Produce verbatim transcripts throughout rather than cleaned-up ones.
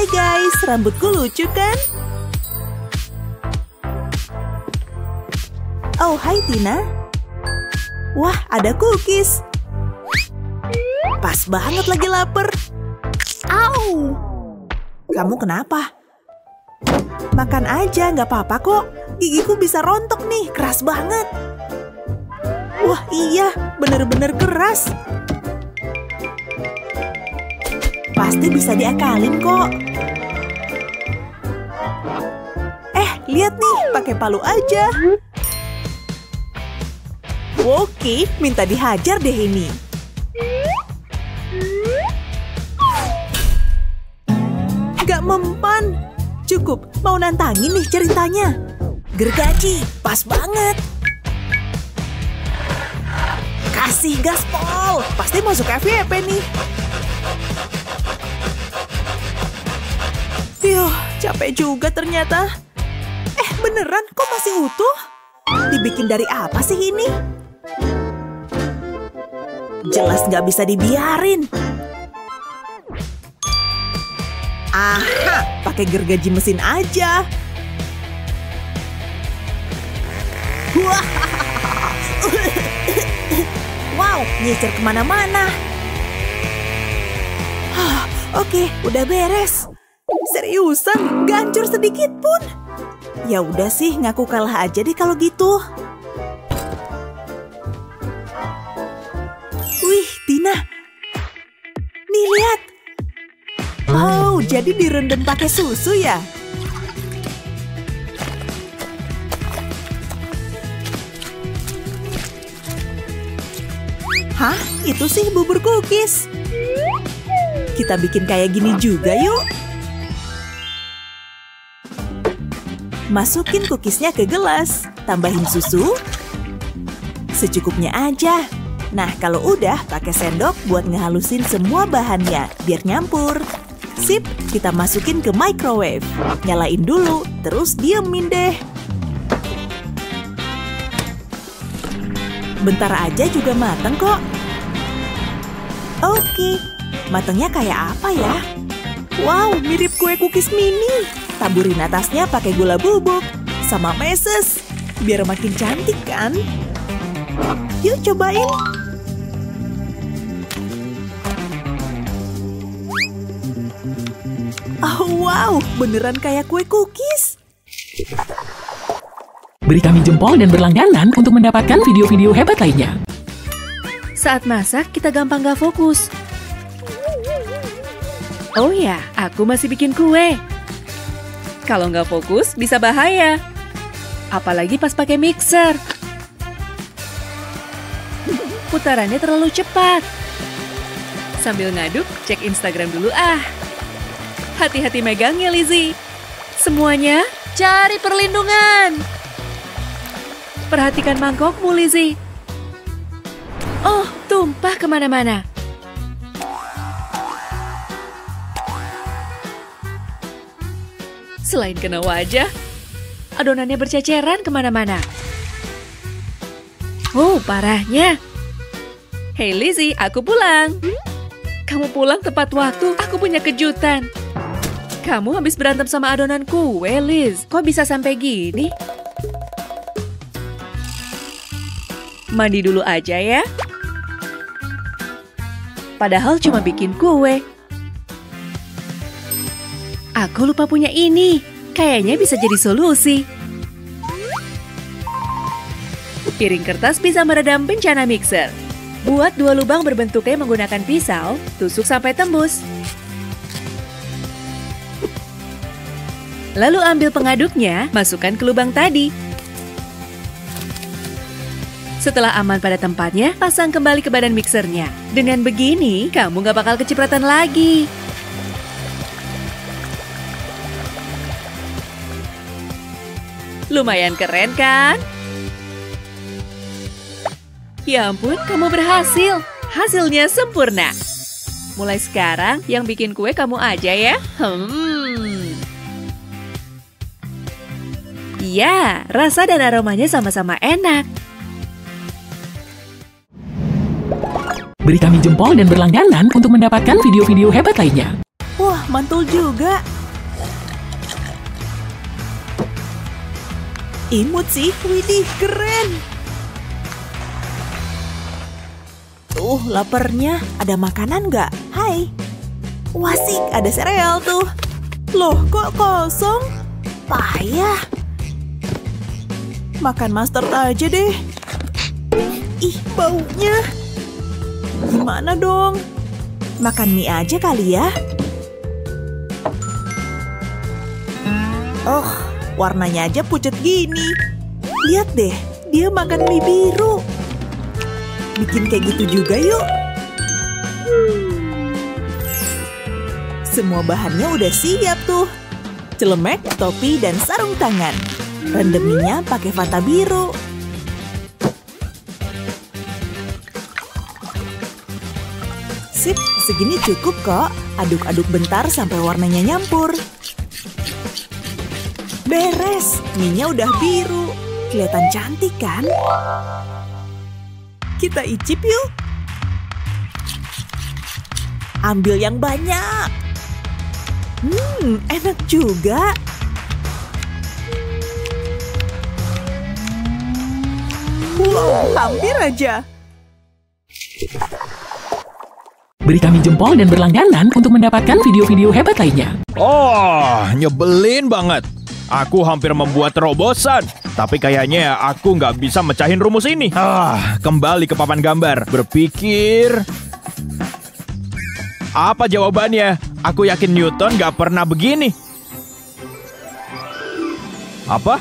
Hai guys, rambutku lucu kan? Oh, hai Tina. Wah, ada cookies. Pas banget lagi lapar. Au! Kamu kenapa? Makan aja, nggak apa-apa kok. Gigiku bisa rontok nih, keras banget. Wah iya, bener-bener keras. Pasti bisa diakalin kok. Eh, lihat nih, pakai palu aja. Oke, minta dihajar deh ini. Gak mempan. Cukup, mau nantangin nih ceritanya. Gergaji, pas banget. Kasih gaspol, pasti masuk F Y P nih. Yuh, capek juga ternyata. Eh, beneran kok masih utuh? Dibikin dari apa sih ini? Jelas nggak bisa dibiarin. Aha, pakai gergaji mesin aja. Wah, wow, nyecer kemana-mana. Oke, udah beres. Seriusan, gak hancur sedikit pun. Ya udah sih, ngaku kalah aja deh kalau gitu. Wih, Tina. Nih, lihat. Oh, jadi direndam pakai susu ya? Hah? Itu sih bubur cookies. Kita bikin kayak gini juga yuk. Masukin cookiesnya ke gelas. Tambahin susu. Secukupnya aja. Nah, kalau udah, pakai sendok buat ngehalusin semua bahannya, biar nyampur. Sip, kita masukin ke microwave. Nyalain dulu, terus diemin deh. Bentar aja juga mateng kok. Oke, matengnya kayak apa ya? Wow, mirip kue cookies mini. Taburin atasnya pakai gula bubuk sama meses, biar makin cantik kan? Yuk cobain. Oh wow, beneran kayak kue cookies. Beri kami jempol dan berlangganan untuk mendapatkan video-video hebat lainnya. Saat masak, kita gampang gak fokus. Oh ya, aku masih bikin kue. Kalau nggak fokus, bisa bahaya. Apalagi pas pakai mixer. Putarannya terlalu cepat. Sambil ngaduk, cek Instagram dulu ah. Hati-hati megangnya, Lizzie. Semuanya, cari perlindungan. Perhatikan mangkokmu, Lizzie. Oh, tumpah kemana-mana. Selain kena wajah, adonannya berceceran kemana-mana. Oh, parahnya. Hey Lizzie, aku pulang. Kamu pulang tepat waktu, aku punya kejutan. Kamu habis berantem sama adonan kue, Liz. Kok bisa sampai gini? Mandi dulu aja ya. Padahal cuma bikin kue. Aku lupa punya ini. Kayaknya bisa jadi solusi. Piring kertas bisa meredam bencana mixer. Buat dua lubang berbentuk T menggunakan pisau, tusuk sampai tembus. Lalu ambil pengaduknya, masukkan ke lubang tadi. Setelah aman pada tempatnya, pasang kembali ke badan mixernya. Dengan begini, kamu gak bakal kecipratan lagi. Lumayan keren kan? Ya ampun, kamu berhasil. Hasilnya sempurna. Mulai sekarang, yang bikin kue kamu aja ya. Hmm. Iya, rasa dan aromanya sama-sama enak. Beri kami jempol dan berlangganan untuk mendapatkan video-video hebat lainnya. Wah, mantul juga. Imut sih, widih, keren. Tuh, laparnya. Ada makanan nggak? Hai. Wasik, ada sereal tuh. Loh, kok kosong? Payah. Makan mustard aja deh. Ih, baunya. Gimana dong? Makan mie aja kali ya. Oh, warnanya aja pucat gini. Lihat deh, dia makan mie biru. Bikin kayak gitu juga yuk. Semua bahannya udah siap tuh. Celemek, topi, dan sarung tangan. Rendam mie-nya pakai Fanta biru. Sip, segini cukup kok. Aduk-aduk bentar sampai warnanya nyampur. Beres, mie-nya udah biru. Kelihatan cantik kan? Kita icip yuk. Ambil yang banyak. Hmm, enak juga. Wow, hampir aja. Beri kami jempol dan berlangganan untuk mendapatkan video-video hebat lainnya. Oh, nyebelin banget. Aku hampir membuat terobosan, tapi kayaknya aku nggak bisa mecahin rumus ini. Ah, kembali ke papan gambar. Berpikir... Apa jawabannya? Aku yakin Newton nggak pernah begini. Apa?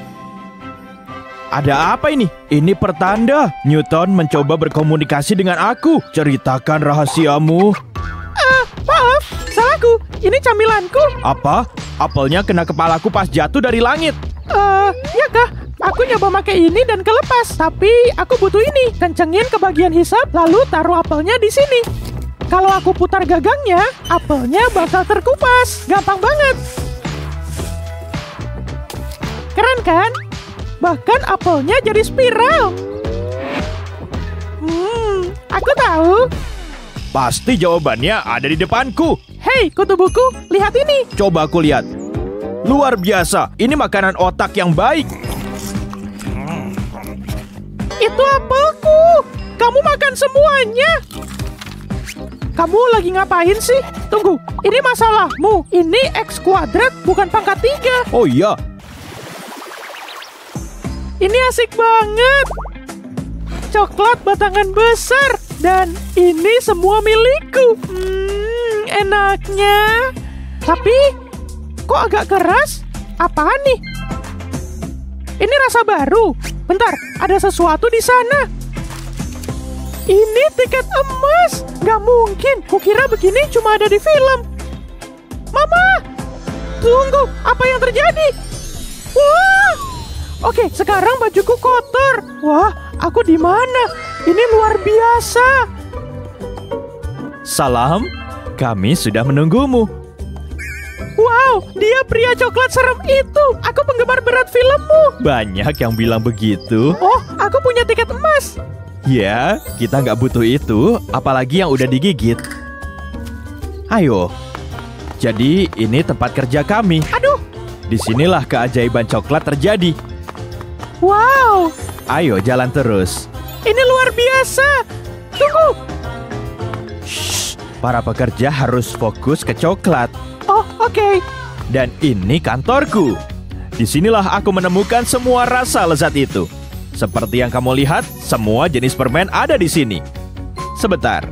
Ada apa ini? Ini pertanda. Newton mencoba berkomunikasi dengan aku. Ceritakan rahasiamu. Ah, maaf, salahku. Ini camilanku. Apa? Apelnya kena kepalaku pas jatuh dari langit. Eh, uh, ya kah? Aku nyoba pakai ini dan kelepas. Tapi aku butuh ini. Kencengin ke bagian hisap, lalu taruh apelnya di sini. Kalau aku putar gagangnya, apelnya bakal terkupas. Gampang banget. Keren kan? Bahkan apelnya jadi spiral. Hmm, aku tahu. Pasti jawabannya ada di depanku. Hei, kutu buku, lihat ini. Coba aku lihat. Luar biasa, ini makanan otak yang baik. Itu apelku. Kamu makan semuanya. Kamu lagi ngapain sih? Tunggu, ini masalahmu. Ini X kuadrat, bukan pangkat tiga. Oh iya. Ini asik banget. Coklat batangan besar. Dan ini semua milikku. Hmm, enaknya. Tapi, kok agak keras? Apaan nih? Ini rasa baru. Bentar, ada sesuatu di sana. Ini tiket emas. Gak mungkin. Kukira begini cuma ada di film. Mama! Tunggu, apa yang terjadi? Wah! Oke, sekarang bajuku kotor. Wah, aku di mana? Ini luar biasa. Salam, kami sudah menunggumu. Wow, dia pria coklat serem itu. Aku penggemar berat filmmu. Banyak yang bilang begitu. Oh, aku punya tiket emas. Ya, kita nggak butuh itu, apalagi yang udah digigit. Ayo. Jadi, ini tempat kerja kami. Aduh. Disinilah keajaiban coklat terjadi. Wow. Ayo, jalan terus. Ini luar biasa. Tunggu. Shh, para pekerja harus fokus ke coklat. Oh, oke. Okay. Dan ini kantorku. Disinilah aku menemukan semua rasa lezat itu. Seperti yang kamu lihat, semua jenis permen ada di sini. Sebentar.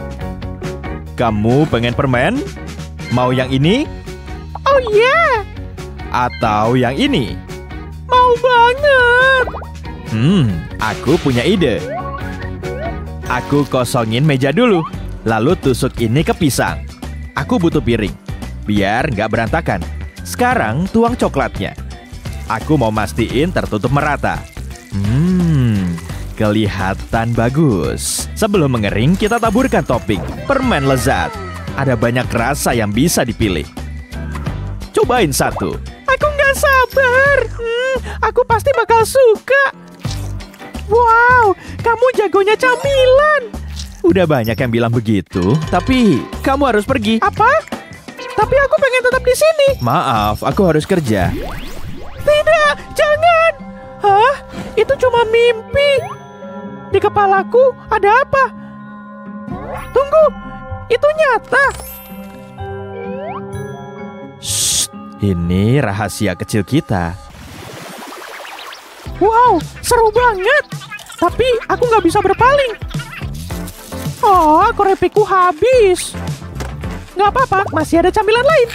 Kamu pengen permen? Mau yang ini? Oh iya. Atau yang ini? Mau banget. Hmm, aku punya ide. Aku kosongin meja dulu, lalu tusuk ini ke pisang. Aku butuh piring, biar nggak berantakan. Sekarang tuang coklatnya. Aku mau mastiin tertutup merata. Hmm, kelihatan bagus. Sebelum mengering, kita taburkan topping permen lezat. Ada banyak rasa yang bisa dipilih. Cobain satu. Aku nggak sabar. Hmm, aku pasti bakal suka. Wow, kamu jagonya camilan. Udah banyak yang bilang begitu, tapi kamu harus pergi. Apa? Tapi aku pengen tetap di sini. Maaf, aku harus kerja. Tidak, jangan. itu cuma mimpi. Di kepalaku ada apa? Tunggu, itu nyata. Shh, ini rahasia kecil kita. Wow, seru banget. Tapi aku nggak bisa berpaling. Oh, korepiku habis. Nggak apa-apa, masih ada camilan lain.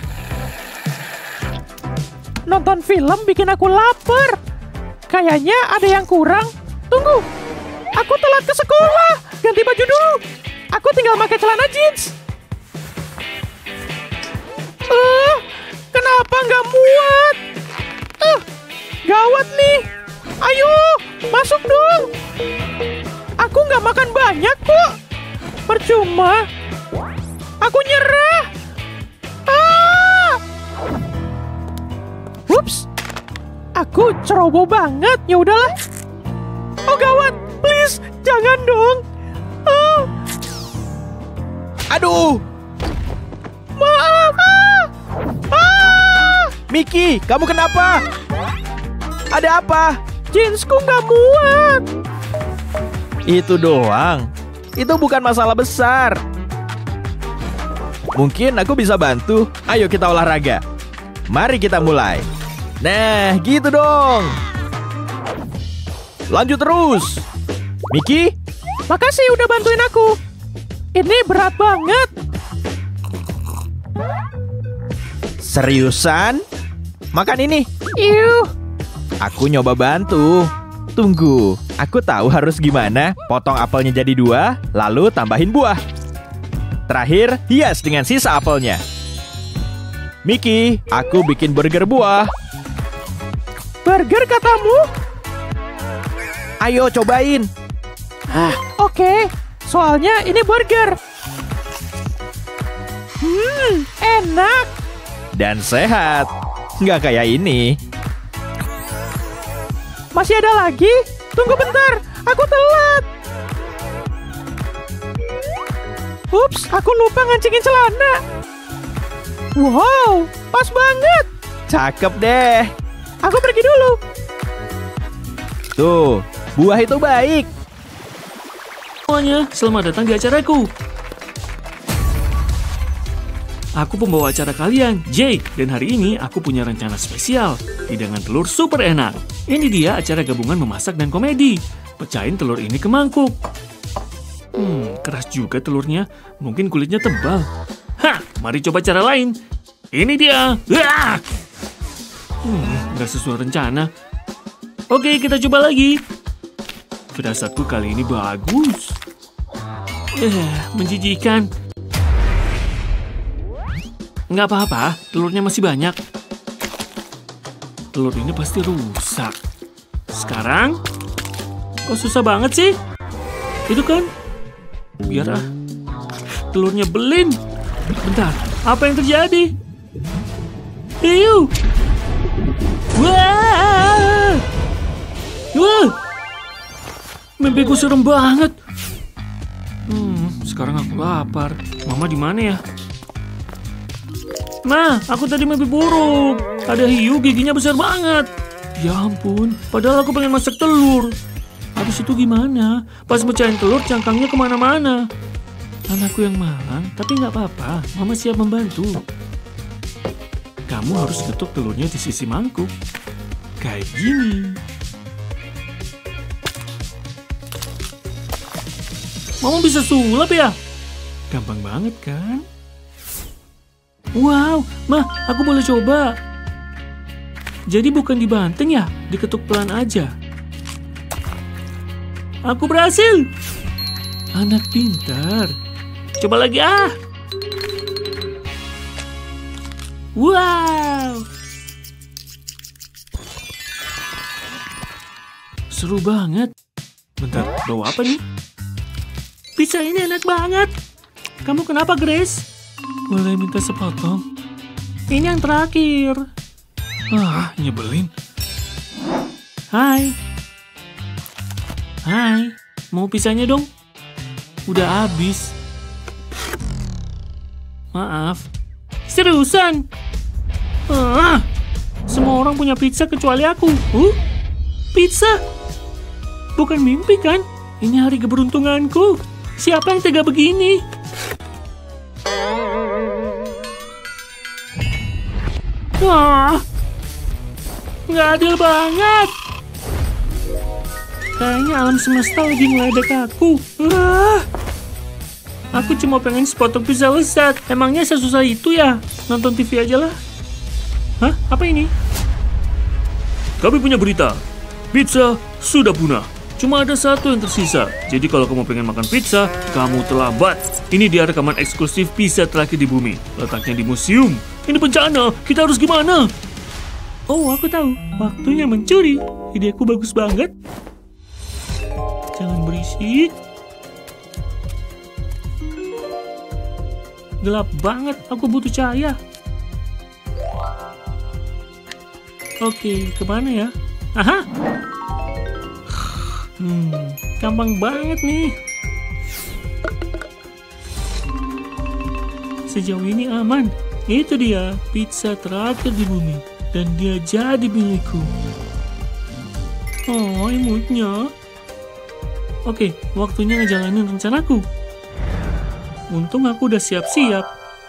Nonton film bikin aku lapar. Kayaknya ada yang kurang. Tunggu, aku telat ke sekolah. Ganti baju dulu. Aku tinggal pakai celana jeans. Eh, uh, kenapa nggak muat? Eh, uh, gawat nih. Ayo, masuk dong. Aku nggak makan banyak kok. Percuma. Aku nyerah. Ah! Ups. Aku ceroboh banget. Ya udahlah. Oh gawat. Please, jangan dong. Ah. Aduh. Maaf. Ah. Ah. Mickey, kamu kenapa? Ada apa? Jeansku nggak muat. Itu doang. Itu bukan masalah besar. Mungkin aku bisa bantu. Ayo kita olahraga. Mari kita mulai. Nah, gitu dong. Lanjut terus. Mickey? Makasih udah bantuin aku. Ini berat banget. Seriusan? Makan ini. Iuh. Aku nyoba bantu. Tunggu, aku tahu harus gimana. Potong apelnya jadi dua, lalu tambahin buah. Terakhir, hias dengan sisa apelnya. Mickey, aku bikin burger buah. Burger katamu? Ayo cobain. Ah, oke. Okay. Soalnya ini burger. Hmm, enak. Dan sehat. Nggak kayak ini. Masih ada lagi? Tunggu bentar, aku telat. Ups, aku lupa ngancingin celana. Wow, pas banget. Cakep deh. Aku pergi dulu. Tuh, buah itu baik. Semuanya, selamat datang di acaraku. Aku pembawa acara kalian, Jake, dan hari ini aku punya rencana spesial. Hidangan telur super enak. Ini dia acara gabungan memasak dan komedi. Pecahin telur ini ke mangkuk. Hmm, keras juga telurnya. Mungkin kulitnya tebal. Hah, mari coba cara lain. Ini dia. Ah! Hmm, nggak sesuai rencana. Oke, kita coba lagi. Firasatku kali ini bagus. Eh, menjijikan. Nggak apa-apa, telurnya masih banyak. Telur ini pasti rusak. Sekarang, kok susah banget sih? Itu kan? Biar ah. Telurnya belin. Bentar, apa yang terjadi? Iu. Wah. Wah. Mimpiku serem banget. Hmm, sekarang aku lapar. Mama di mana ya? Ma, aku tadi mimpi buruk. Ada hiu giginya besar banget. Ya ampun, padahal aku pengen masak telur. Habis itu gimana? Pas mecahin telur, cangkangnya kemana-mana. Anakku yang malang, tapi nggak apa-apa. Mama siap membantu. Kamu harus ketuk telurnya di sisi mangkuk. Kayak gini. Mama bisa sulap ya? Gampang banget kan? Wow, Ma, aku boleh coba. Jadi bukan dibanting ya, diketuk pelan aja. Aku berhasil. Anak pintar. Coba lagi ah. Wow. Seru banget. Bentar, bawa apa nih? Pizza ini enak banget. Kamu kenapa, Grace? Boleh minta sepotong? Ini yang terakhir. Ah, nyebelin. Hai. Hai, mau pizzanya dong? Udah habis. Maaf. Seriusan? Ah, semua orang punya pizza kecuali aku. Uh, pizza? bukan mimpi kan? Ini hari keberuntunganku. Siapa yang tega begini? Wah, nggak adil banget. Kayaknya alam semesta lagi ngeledek aku. Wah, aku cuma pengen sepotong pizza lezat. Emangnya sesusah itu ya? Nonton T V aja lah. Hah? Apa ini? Kami punya berita. Pizza sudah punah. Cuma ada satu yang tersisa. Jadi kalau kamu pengen makan pizza, kamu terlambat. Ini dia rekaman eksklusif pizza terakhir di bumi. Letaknya di museum. Ini bencana. Kita harus gimana? Oh, aku tahu. Waktunya mencuri. Ideku bagus banget. Jangan berisik. Gelap banget. Aku butuh cahaya. Oke, kemana ya? Aha! Hmm, gampang banget nih. Sejauh ini aman. Itu dia, pizza terakhir di bumi. Dan dia jadi milikku. Oh, imutnya. Oke, waktunya ngejalanin rencanaku. Untung aku udah siap-siap.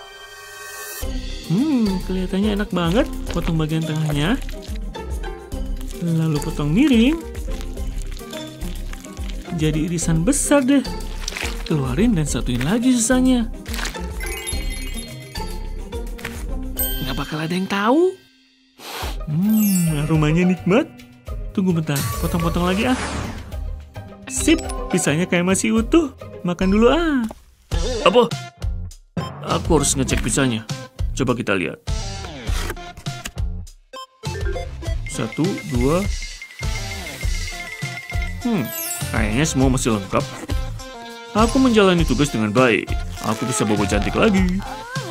Hmm, kelihatannya enak banget. Potong bagian tengahnya. Lalu potong miring. Jadi irisan besar deh. Keluarin dan satuin lagi sisanya. Nggak bakal ada yang tahu. Hmm, aromanya nikmat. Tunggu bentar, potong-potong lagi ah. Sip, pizzanya kayak masih utuh. Makan dulu ah. Apa? Aku harus ngecek pizzanya. Coba kita lihat. Satu, dua. Hmm, kayaknya semua masih lengkap. Aku menjalani tugas dengan baik. Aku bisa bobo cantik lagi.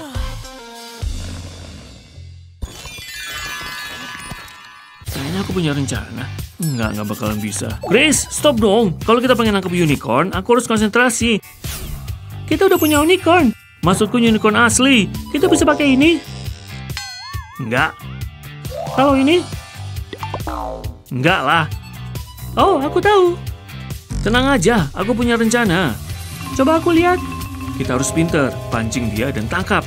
Kayaknya aku punya rencana. Enggak, nggak bakalan bisa. Chris, stop dong. Kalau kita pengen nangkep unicorn, aku harus konsentrasi. Kita udah punya unicorn. Maksudku unicorn asli. Kita bisa pakai ini? Enggak. Kalau ini? Enggak lah. Oh, aku tahu. Tenang aja, aku punya rencana. Coba aku lihat. Kita harus pinter, pancing dia dan tangkap.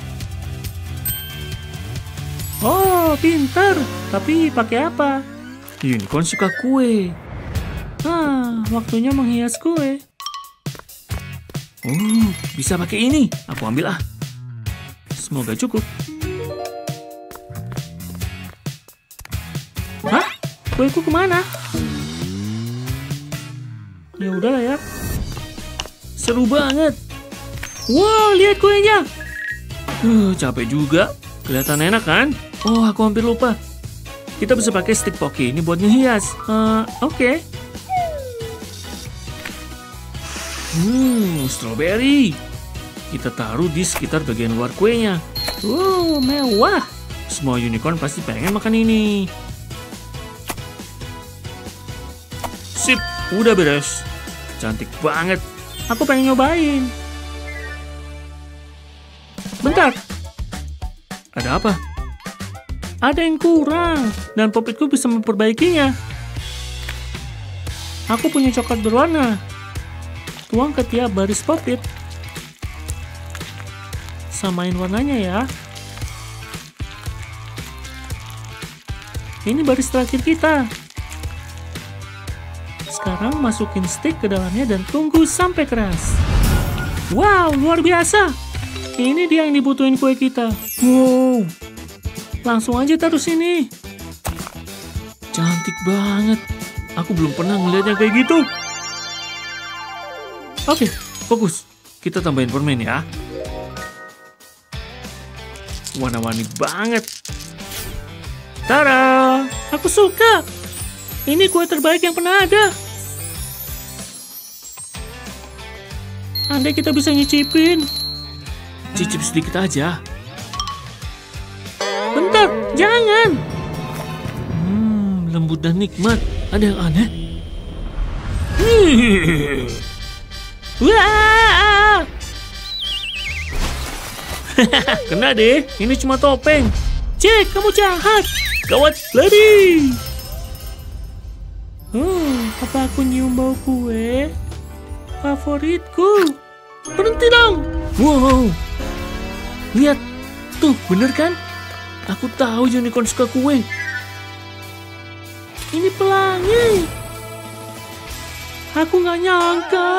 Oh, pinter. Tapi pakai apa? Unicorn suka kue. Nah, waktunya menghias kue. Oh, bisa pakai ini. Aku ambil ah. Semoga cukup. Hah? Kueku kemana? Ya udahlah ya. Seru banget. Wow, lihat kuenya. Uh, capek juga. Kelihatan enak kan? Oh, aku hampir lupa. Kita bisa pakai stick poke ini buat ngehias. Uh, Oke. Okay. Hmm, strawberry. Kita taruh di sekitar bagian luar kuenya. Wow, mewah. Semua unicorn pasti pengen makan ini. Sip, udah beres. Cantik banget. Aku pengen nyobain. Bentar. Ada apa? Ada yang kurang. Dan popitku bisa memperbaikinya. Aku punya coklat berwarna. Tuang ke tiap baris popit. Samain warnanya ya. Ini baris terakhir kita. Sekarang masukin stick ke dalamnya dan tunggu sampai keras. Wow, luar biasa. Ini dia yang dibutuhin kue kita. Wow. Langsung aja taruh sini. Cantik banget. Aku belum pernah ngeliat yang kayak gitu. Oke, fokus. Kita tambahin permen ya. Warna-warni banget. Tara, aku suka. Ini kue terbaik yang pernah ada. Andai kita bisa nyicipin. Cicip sedikit aja. Bentar, jangan. Hmm, lembut dan nikmat. Ada yang aneh. Wah! Kena deh, ini cuma topeng. Cek, kamu jahat. Gawat, lari. Oh, Apa aku nyium bau kue favoritku? Berhenti dong! Wow! Lihat, tuh bener kan? Aku tahu unicorn suka kue. Ini pelangi. Aku nggak nyangka.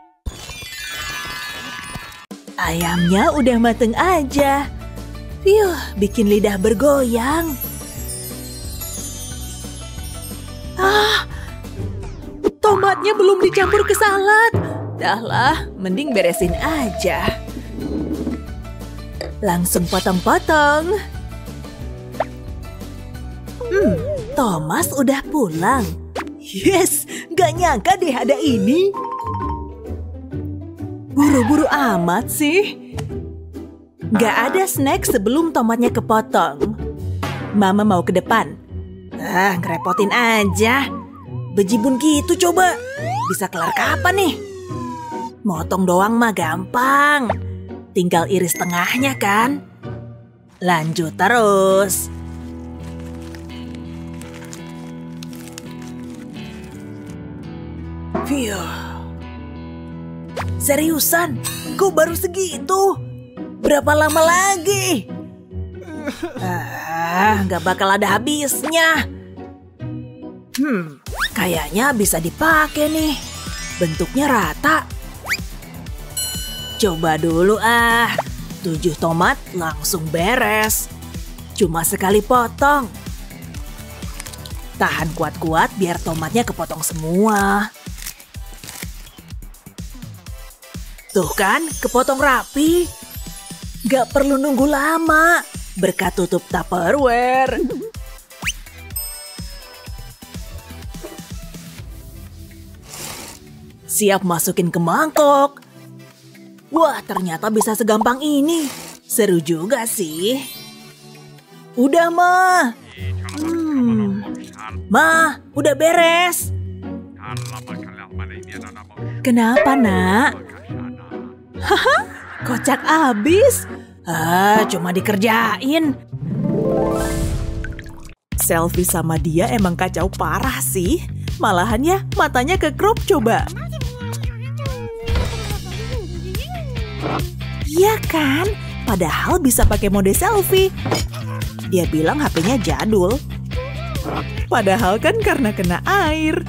Ayamnya udah mateng aja. Yuh, bikin lidah bergoyang. Ah, tomatnya belum dicampur ke salad. Dahlah, mending beresin aja. Langsung potong-potong. Hmm, Thomas udah pulang. Yes, gak nyangka deh ada ini. Buru-buru amat sih. Gak ada snack sebelum tomatnya kepotong. Mama mau ke depan. Ah, ngerepotin aja. Bejibun gitu coba. Bisa kelar kapan nih? Motong doang mah gampang. Tinggal iris tengahnya kan? Lanjut terus. Fiuh. Seriusan? Kok baru segitu? Berapa lama lagi? Ah, nggak bakal ada habisnya. Hmm, kayaknya bisa dipakai nih. Bentuknya rata. Coba dulu ah. Tujuh tomat langsung beres. Cuma sekali potong. Tahan kuat-kuat biar tomatnya kepotong semua. Tuh kan, kepotong rapi. Gak perlu nunggu lama. Berkat tutup Tupperware. Siap masukin ke mangkok. Wah, ternyata bisa segampang ini. Seru juga sih. Udah, Ma. Hmm. Ma, udah beres. Kenapa, Nak? Haha, kocak abis. Ah, cuma dikerjain. Selfie sama dia emang kacau parah sih. Malahan ya, matanya ke crop coba. Iya kan? Padahal bisa pakai mode selfie. Dia bilang H P-nya jadul. Padahal kan karena kena air.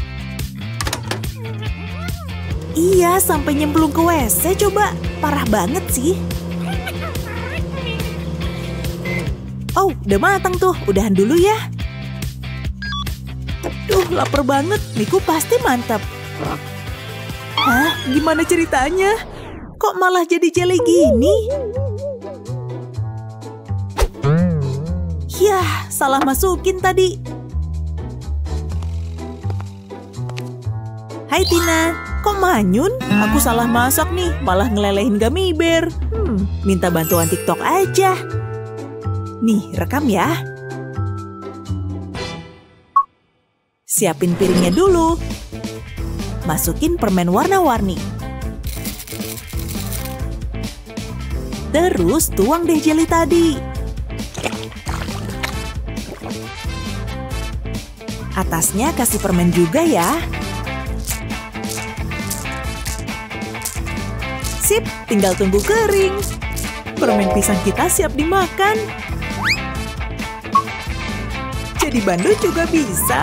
Iya, sampai nyemplung ke W C coba. Parah banget sih. Oh, udah matang tuh. Udahan dulu ya. Duh, lapar banget. Miku pasti mantap. Hah? Gimana ceritanya? Kok malah jadi jelly gini? Yah, salah masukin tadi. Hai Tina, kok manyun? Aku salah masak nih, malah ngelelehin gummy bear. Hmm, minta bantuan TikTok aja. Nih, rekam ya. Siapin piringnya dulu. Masukin permen warna-warni. Terus tuang deh jelly tadi. Atasnya kasih permen juga ya. Sip, tinggal tunggu kering. Permen pisang kita siap dimakan. Jadi bandul juga bisa.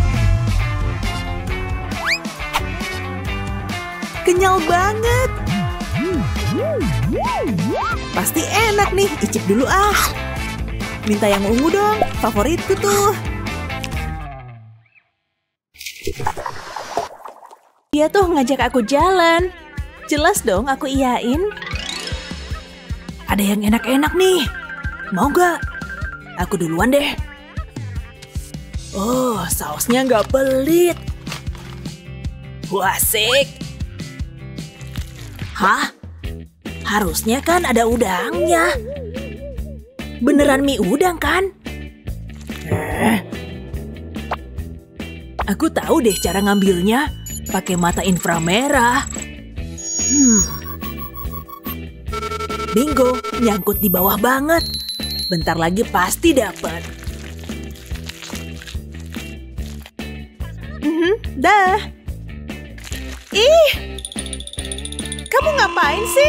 Kenyal banget. Pasti enak nih, icip dulu ah. Minta yang ungu dong, favoritku tuh. Dia tuh ngajak aku jalan. Jelas dong aku iyain. Ada yang enak-enak nih. Mau gak? Aku duluan deh. Oh, sausnya gak pelit. Wah, asik. Hah? Harusnya kan ada udangnya. Beneran mie udang kan? Eh. Aku tahu deh cara ngambilnya. Pakai mata inframerah. Hmm. Bingo, nyangkut di bawah banget. Bentar lagi pasti dapat. Mm-hmm. Dah. Ih, kamu ngapain sih?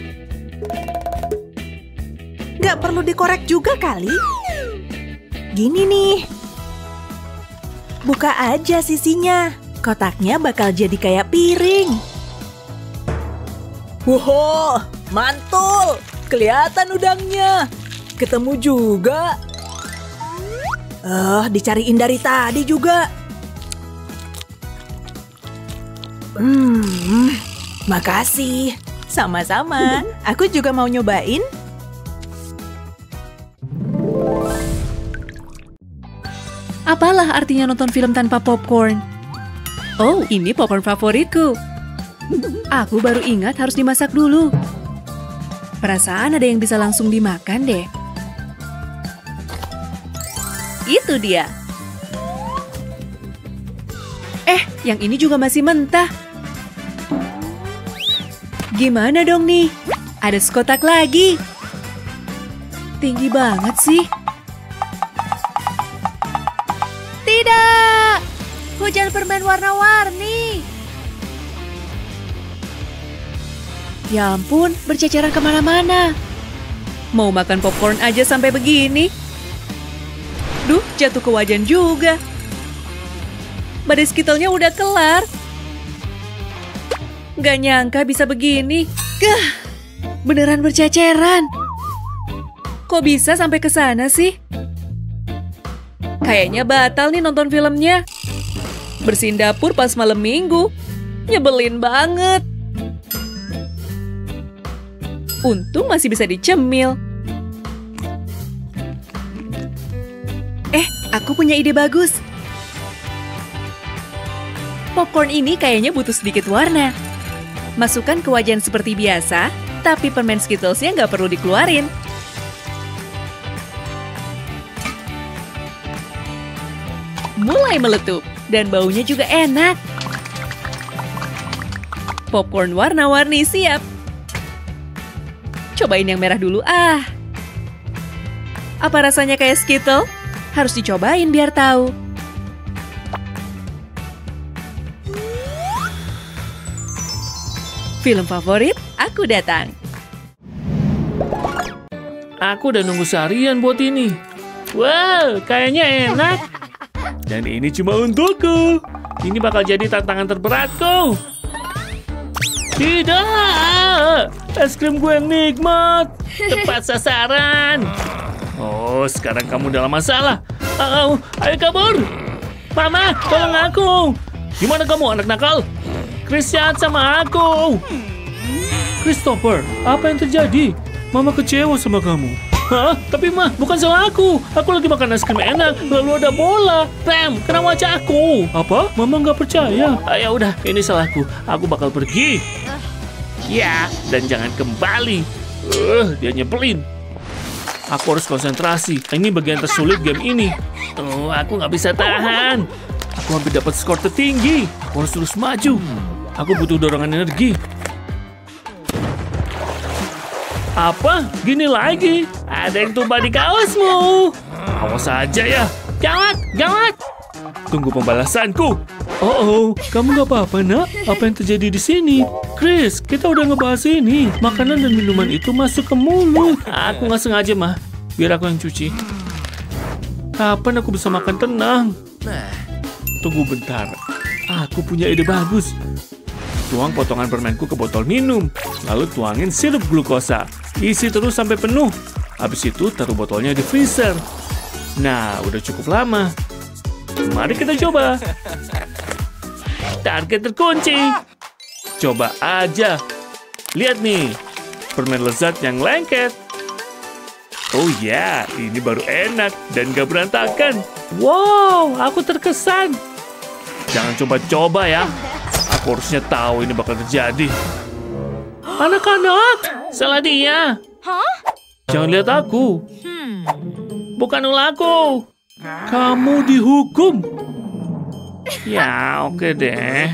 Nggak perlu dikorek juga kali. Gini nih. Buka aja sisinya. Kotaknya bakal jadi kayak piring. Wow, mantul. Kelihatan udangnya. Ketemu juga. Eh, dicariin dari tadi juga. Hmm, makasih. Sama-sama. Aku juga mau nyobain. Apalah artinya nonton film tanpa popcorn? Oh, ini popcorn favoritku. Aku baru ingat harus dimasak dulu. Perasaan ada yang bisa langsung dimakan deh. Itu dia. Eh, yang ini juga masih mentah. Gimana dong nih? Ada sekotak lagi. Tinggi banget sih. Tidak! Hujan permen warna-warni. Ya ampun, berceceran kemana-mana. Mau makan popcorn aja sampai begini. Duh, jatuh ke wajan juga. Badai skitelnya udah kelar. Gak nyangka bisa begini. Gah, beneran berceceran. Kok bisa sampai ke sana sih? Kayaknya batal nih nonton filmnya. Bersihin dapur pas malam minggu. Nyebelin banget. Untung masih bisa dicemil. Eh, aku punya ide bagus. Popcorn ini kayaknya butuh sedikit warna. Masukkan ke wajan seperti biasa, tapi permen Skittles-nya nggak perlu dikeluarin. Mulai meletup, dan baunya juga enak. Popcorn warna-warni siap. Cobain yang merah dulu ah. Apa rasanya kayak Skittle? Harus dicobain biar tahu. Film favorit, aku datang. Aku udah nunggu seharian buat ini. Wow, kayaknya enak. Dan ini cuma untukku. Ini bakal jadi tantangan terberatku. Tidak! Es krim gue yang nikmat. Tepat sasaran. Oh, sekarang kamu dalam masalah. Oh, ayo kabur. Mama, tolong aku. Gimana kamu, anak nakal? Chris jahat sama aku. Christopher, apa yang terjadi? Mama kecewa sama kamu. Hah? Tapi mah, bukan salah aku. Aku lagi makan es krim enak, lalu ada bola. Bam, kena wajah aku. Apa? Mama nggak percaya. Ah, ya udah, ini salahku. Aku bakal pergi. Ya, dan jangan kembali. Uh, dia nyebelin. Aku harus konsentrasi. Ini bagian tersulit game ini. Oh, aku nggak bisa tahan. Aku hampir dapat skor tertinggi. Aku harus terus maju. Aku butuh dorongan energi. Apa? Gini lagi? Ada yang tumpah di kaosmu. Awas aja ya. Gawat, gawat. Tunggu pembalasanku. Oh, oh, kamu gak apa-apa, nak? Apa yang terjadi di sini? Chris, kita udah ngebahas ini. Makanan dan minuman itu masuk ke mulut. Aku nggak sengaja, mah. Biar aku yang cuci. Kapan aku bisa makan tenang? Tunggu bentar. Aku punya ide bagus. Tuang potongan permenku ke botol minum. Lalu tuangin sirup glukosa. Isi terus sampai penuh. Habis itu taruh botolnya di freezer. Nah, udah cukup lama. Mari kita coba. Target terkunci. Coba aja. Lihat nih. Permen lezat yang lengket. Oh ya, ini baru enak dan gak berantakan. Wow, aku terkesan. Jangan coba-coba ya. Aku harusnya tahu ini bakal terjadi. Anak-anak, salah dia. Jangan lihat aku. Bukan ulahku. Kamu dihukum. Ya, oke deh.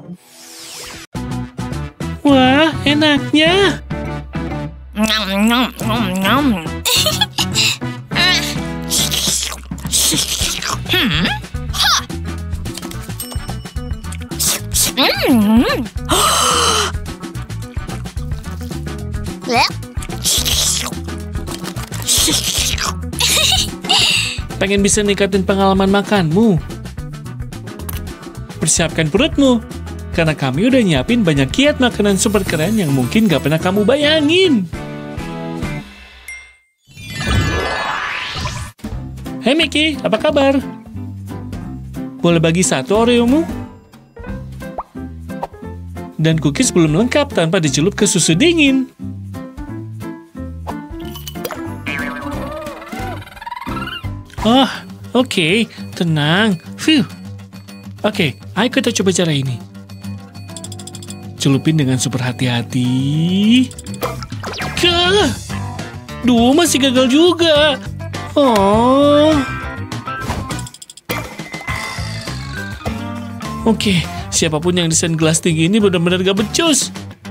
Wah, enaknya. Nyam, nyam, nyam, nyam. Hmm? Hmm. Pengen bisa ningkatin pengalaman makanmu? Persiapkan perutmu, karena kami udah nyiapin banyak kiat makanan super keren yang mungkin gak pernah kamu bayangin. Hai Mickey, apa kabar? Boleh bagi satu Oreo-mu? Dan cookies belum lengkap tanpa dicelup ke susu dingin. Oh, oke, okay. Tenang. Phew. Oke, okay, ayo kita coba cara ini. Celupin dengan super hati-hati. Kah! Duh, masih gagal juga. Oh. Oke, okay, siapapun yang desain gelas tinggi ini benar-benar gak becus.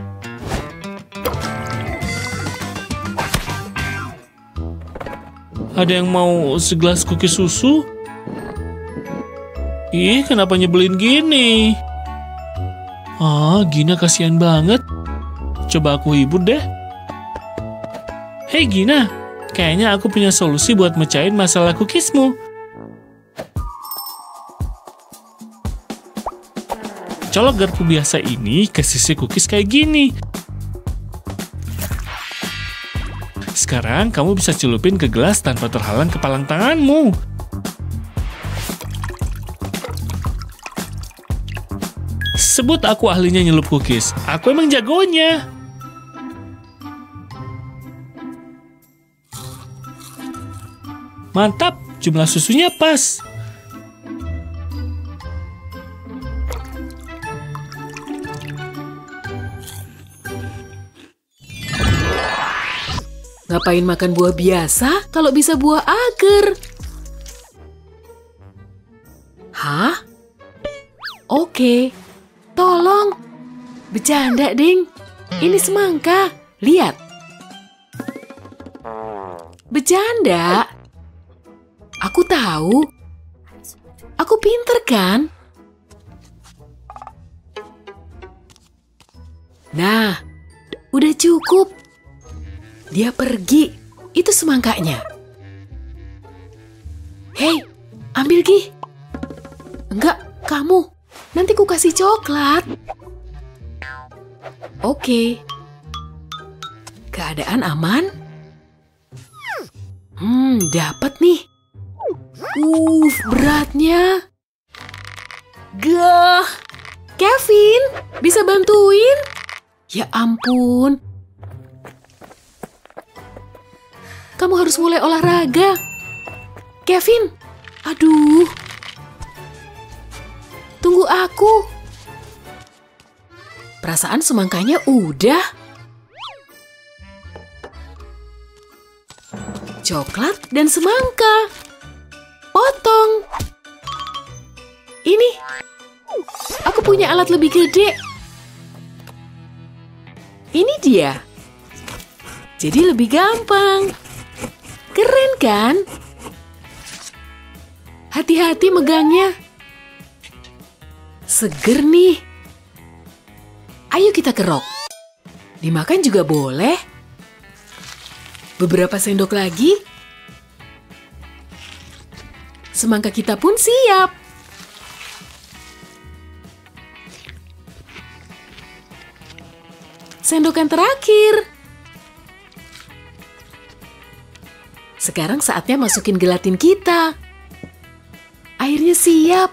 Ada yang mau segelas cookies susu? Ih, kenapa nyebelin gini? Ah, Gina kasihan banget. Coba aku hibur deh. Hei Gina, kayaknya aku punya solusi buat mecahin masalah cookiesmu. Colok garpu biasa ini ke sisi cookies kayak gini. Sekarang kamu bisa celupin ke gelas tanpa terhalang kepalang tanganmu. Sebut aku ahlinya nyelup cookies. Aku emang jagonya. Mantap, jumlah susunya pas. Ngapain makan buah biasa kalau bisa buah agar? Hah? Oke. Tolong. Bercanda, Ding. Ini semangka. Lihat. Bercanda. Aku tahu. Aku pinter kan? Nah, udah cukup. Dia pergi. Itu semangkanya. Hei, ambil Gi. Enggak, kamu. Nanti ku kasih coklat. Oke. Keadaan aman? Hmm, dapat nih. Uff, beratnya. Gah. Kevin, bisa bantuin? Ya ampun. Kamu harus mulai olahraga. Kevin, aduh. Tunggu aku. Perasaan semangkanya udah. Coklat dan semangka. Potong. Ini. Aku punya alat lebih gede. Ini dia. Jadi lebih gampang. Keren kan? Hati-hati megangnya. Seger nih. Ayo kita kerok. Dimakan juga boleh. Beberapa sendok lagi. Semangka kita pun siap. Sendok yang terakhir. Sekarang saatnya masukin gelatin kita. Airnya siap.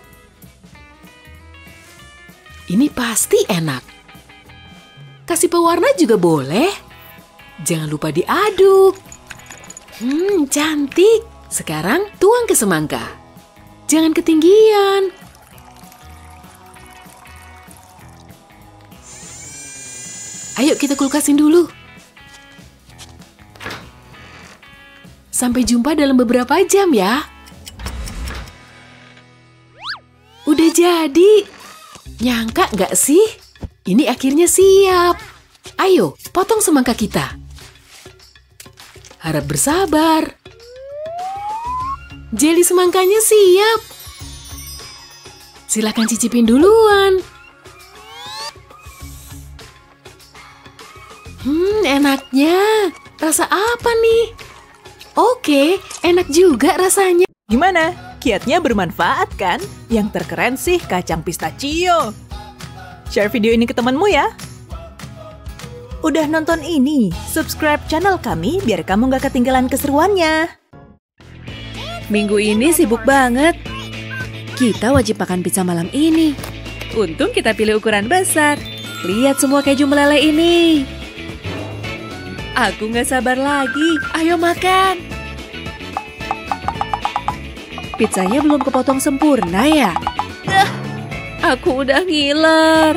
Ini pasti enak. Kasih pewarna juga boleh. Jangan lupa diaduk. Hmm, cantik. Sekarang tuang ke semangka. Jangan ketinggian. Ayo kita kulkasin dulu. Sampai jumpa dalam beberapa jam ya. Udah jadi. Nyangka nggak sih? Ini akhirnya siap. Ayo, potong semangka kita. Harap bersabar. Jeli semangkanya siap. Silakan cicipin duluan. enaknya. Rasa apa nih? Oke, enak juga rasanya. Gimana? Kiatnya bermanfaat kan? Yang terkeren sih kacang pistachio. Share video ini ke temanmu ya. Udah nonton ini? Subscribe channel kami biar kamu gak ketinggalan keseruannya. Minggu ini sibuk banget. Kita wajib makan pizza malam ini. Untung kita pilih ukuran besar. Lihat semua keju meleleh ini. Aku gak sabar lagi. Ayo makan. Pizzanya belum kepotong sempurna ya? Ah, aku udah ngiler.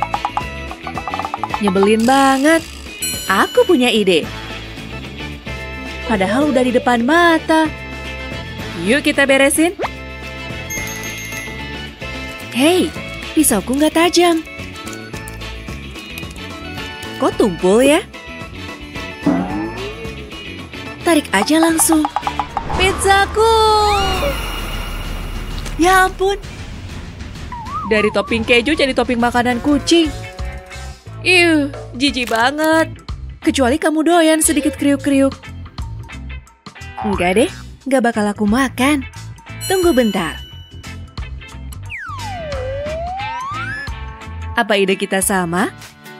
Nyebelin banget. Aku punya ide. Padahal udah di depan mata. Yuk kita beresin. Hei, pisauku nggak tajam. Kok tumpul ya? Tarik aja langsung. Pizzaku! Ya ampun. Dari topping keju jadi topping makanan kucing. Ih, jijik banget. Kecuali kamu doyan sedikit kriuk-kriuk. Enggak deh, nggak bakal aku makan. Tunggu bentar. Apa ide kita sama?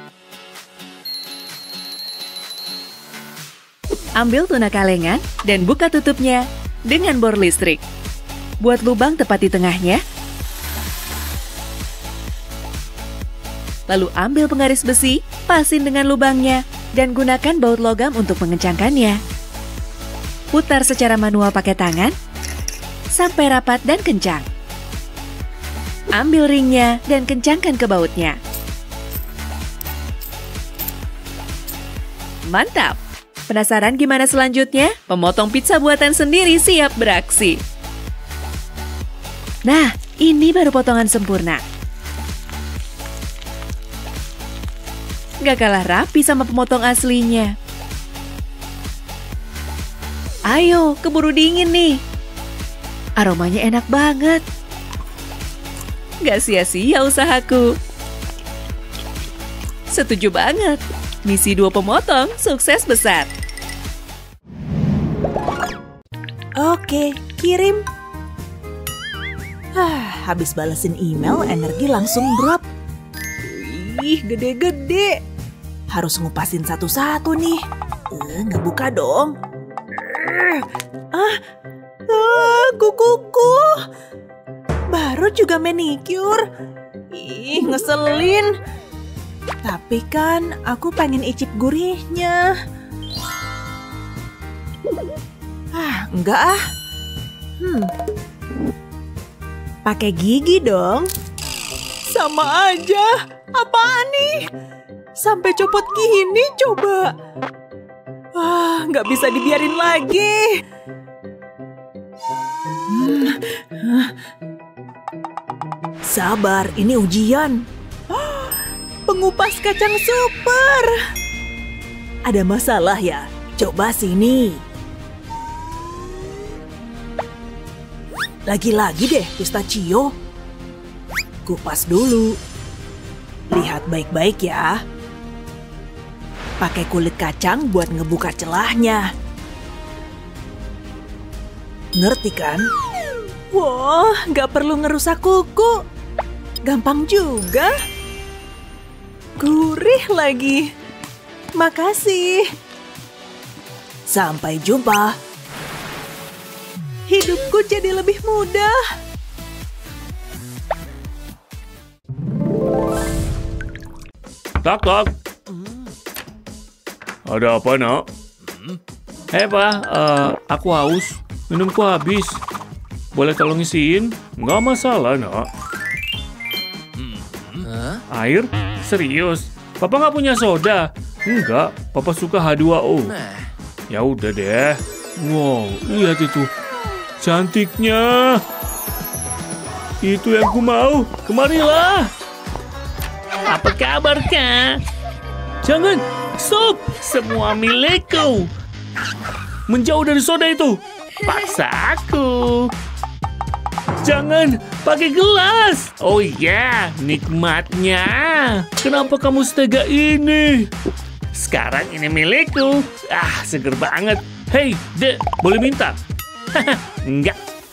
Ambil tuna kalengan dan buka tutupnya dengan bor listrik. Buat lubang tepat di tengahnya. Lalu ambil penggaris besi, pasin dengan lubangnya, dan gunakan baut logam untuk mengencangkannya. Putar secara manual pakai tangan, sampai rapat dan kencang. Ambil ringnya dan kencangkan ke bautnya. Mantap! Penasaran gimana selanjutnya? Pemotong pizza buatan sendiri siap beraksi. Nah, ini baru potongan sempurna. Gak kalah rapi sama pemotong aslinya. Ayo, keburu dingin nih. Aromanya enak banget. Gak sia-sia usahaku. Setuju banget. Misi dua pemotong sukses besar. Oke, kirim. Ah, habis balesin email, energi langsung drop. Wih, gede-gede. Harus ngupasin satu-satu nih. Eh, ngebuka dong. Ah, ah, kukuku. Baru juga manicure. Ih, ngeselin. Tapi kan aku pengen icip gurihnya. Ah, enggak ah. Hmm. Pakai gigi dong. Sama aja. Apaan nih? Sampai copot gini coba. Wah, nggak bisa dibiarin lagi. Hmm. Sabar, ini ujian. Pengupas kacang super. Ada masalah ya? Coba sini. Lagi-lagi deh pistachio. Kupas dulu. Lihat baik-baik ya. Pakai kulit kacang buat ngebuka celahnya. Ngerti kan? Wah, nggak perlu ngerusak kuku. Gampang juga. Gurih lagi. Makasih. Sampai jumpa. Hidupku jadi lebih mudah. Tok, tok. Ada apa, nak? Hei, Pak. Uh, aku haus. Minumku habis. Boleh tolong isiin? Nggak masalah, nak. Air? Serius? Papa nggak punya soda? Enggak, Papa suka H dua O. Ya udah deh. Wow, lihat itu. Cantiknya. Itu yang ku mau. Kemarilah. Apa kabar, Kak? Jangan. Stop. Semua milikku. Menjauh dari soda itu. Paksa aku. Jangan pakai gelas. Oh iya, nikmatnya. Kenapa kamu setega ini? Sekarang ini milikku. Ah, seger banget. Hei, Dek, boleh minta? Enggak.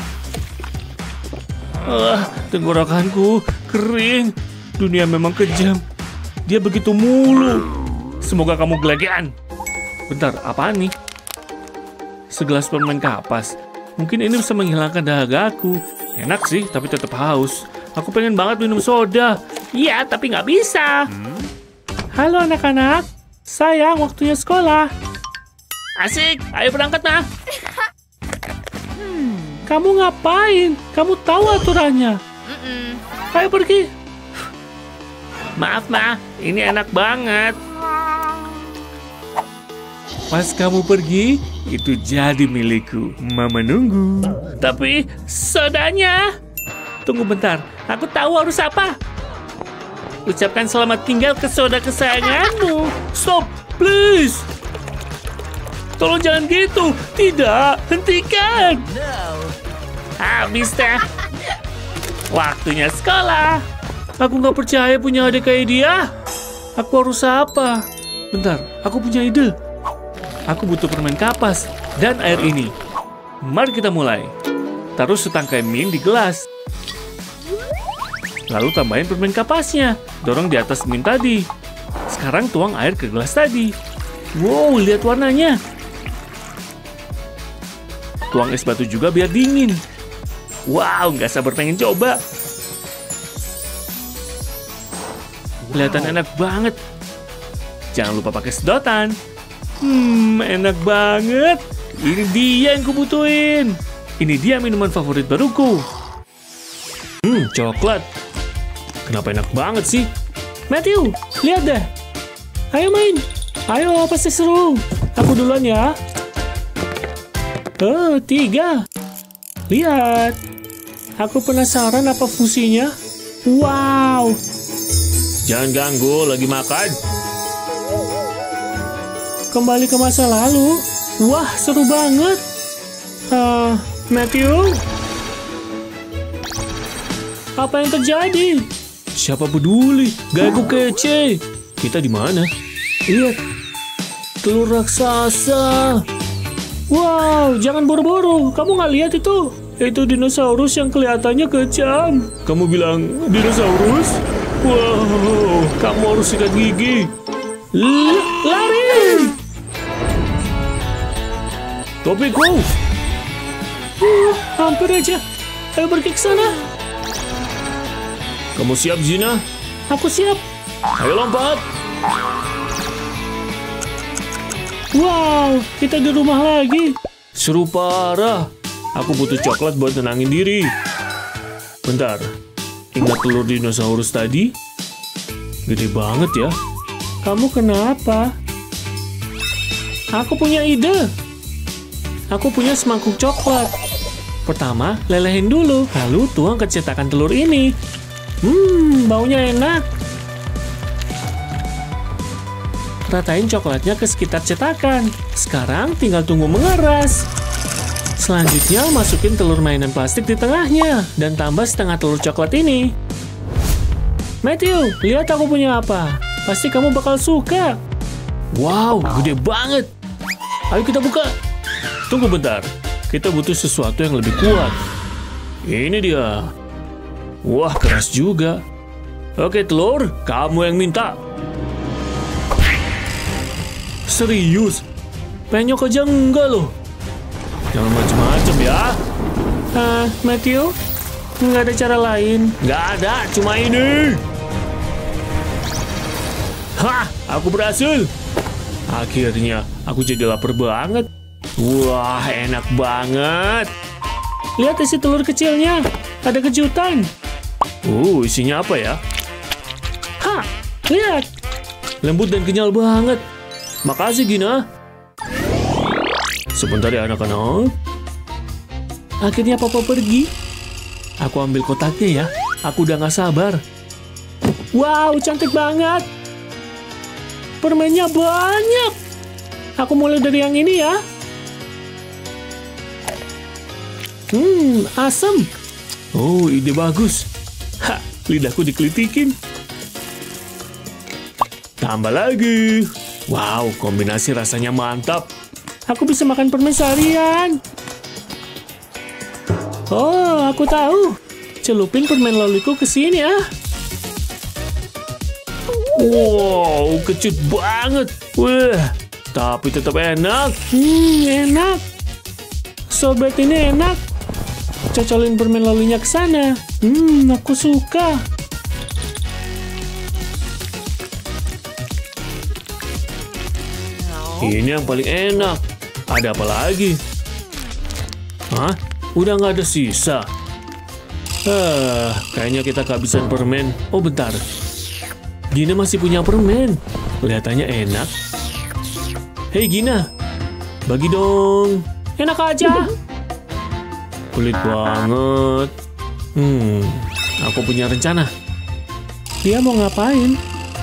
Ah, tenggorokanku kering. Dunia memang kejam. Dia begitu mulu. Semoga kamu gelegean. Bentar, apaan nih? Segelas permen kapas. Mungkin ini bisa menghilangkan dahagaku. Enak sih, tapi tetap haus. Aku pengen banget minum soda. Iya, tapi nggak bisa. Hmm? Halo anak-anak. Sayang, waktunya sekolah. Asik, ayo berangkat, Ma. Kamu ngapain? Kamu tahu aturannya. Mm-mm. Ayo pergi. Maaf, Ma. Ini enak banget. Pas kamu pergi, itu jadi milikku. Mama nunggu. Tapi sodanya... Tunggu bentar, aku tahu harus apa. Ucapkan selamat tinggal ke soda kesayanganmu. Stop, please. Tolong jangan gitu. Tidak, hentikan. Habis deh. Waktunya sekolah. Aku nggak percaya punya adik kayak dia. Aku harus apa? Bentar, aku punya ide. Aku butuh permen kapas dan air ini. Mari kita mulai. Taruh setangkai min di gelas. Lalu tambahin permen kapasnya. Dorong di atas min tadi. Sekarang tuang air ke gelas tadi. Wow, lihat warnanya. Tuang es batu juga biar dingin. Wow, nggak sabar pengen coba. Kelihatan enak banget. Jangan lupa pakai sedotan. Hmm, enak banget. Ini dia yang kubutuhin. Ini dia minuman favorit baruku. Hmm, coklat. Kenapa enak banget sih? Matthew, lihat deh. Ayo main. Ayo, pasti seru. Aku duluan ya. Oh, tiga. Lihat. Aku penasaran apa fungsinya. Wow. Jangan ganggu, lagi makan. Kembali ke masa lalu. Wah, seru banget. Uh, Matthew? Apa yang terjadi? Siapa peduli? Gagu kece. Kita di mana? Lihat. Telur raksasa. Wow, jangan buru-buru. Kamu nggak lihat itu? Itu dinosaurus yang kelihatannya kejam. Kamu bilang dinosaurus? Wow, kamu harus sikat gigi. L lari! Topiku. Uh, hampir aja. Ayo pergi ke sana. Kamu siap, Gina? Aku siap. Ayo lompat. Wow, kita di rumah lagi. Seru parah. Aku butuh coklat buat tenangin diri. Bentar. Ingat telur dinosaurus tadi? Gede banget ya. Kamu kenapa? Aku punya ide. Aku punya semangkuk coklat. Pertama, lelehin dulu. Lalu tuang ke cetakan telur ini. Hmm, baunya enak. Ratain coklatnya ke sekitar cetakan. Sekarang tinggal tunggu mengeras. Selanjutnya masukin telur mainan plastik di tengahnya. Dan tambah setengah telur coklat ini. Matthew, lihat aku punya apa. Pasti kamu bakal suka. Wow, gede banget. Ayo kita buka. Tunggu bentar. Kita butuh sesuatu yang lebih kuat. Ini dia. Wah, keras juga. Oke, telur. Kamu yang minta. Serius? Penyok aja enggak loh. Jangan macem-macem ya. Uh, Matthew, nggak ada cara lain. Nggak ada, cuma ini. Hah, aku berhasil. Akhirnya, aku jadi lapar banget. Wah, enak banget. Lihat isi telur kecilnya. Ada kejutan. Uh, isinya apa ya? Hah, lihat. Lembut dan kenyal banget. Makasih, Gina. Sebentar ya anak-anak. Akhirnya Papa pergi. Aku ambil kotaknya ya. Aku udah gak sabar. Wow, cantik banget. Permennya banyak. Aku mulai dari yang ini ya. Hmm, asam. Oh, ide bagus. Ha, lidahku dikelitikin. Tambah lagi. Wow, kombinasi rasanya mantap. Aku bisa makan permen seharian. Oh, aku tahu. Celupin permen loliku ke sini ya. Wow, kecut banget. Wah, tapi tetap enak. Hmm, enak. Sorbet ini enak. Cocolin permen lolinya ke sana. Hmm, aku suka. Ini yang paling enak. Ada apa lagi? Hah? Udah nggak ada sisa? Ah, kayaknya kita kehabisan permen. Oh, bentar. Gina masih punya permen. Kelihatannya enak. Hei Gina, bagi dong. Enak aja. Pelit banget. Hmm, aku punya rencana. Dia mau ngapain?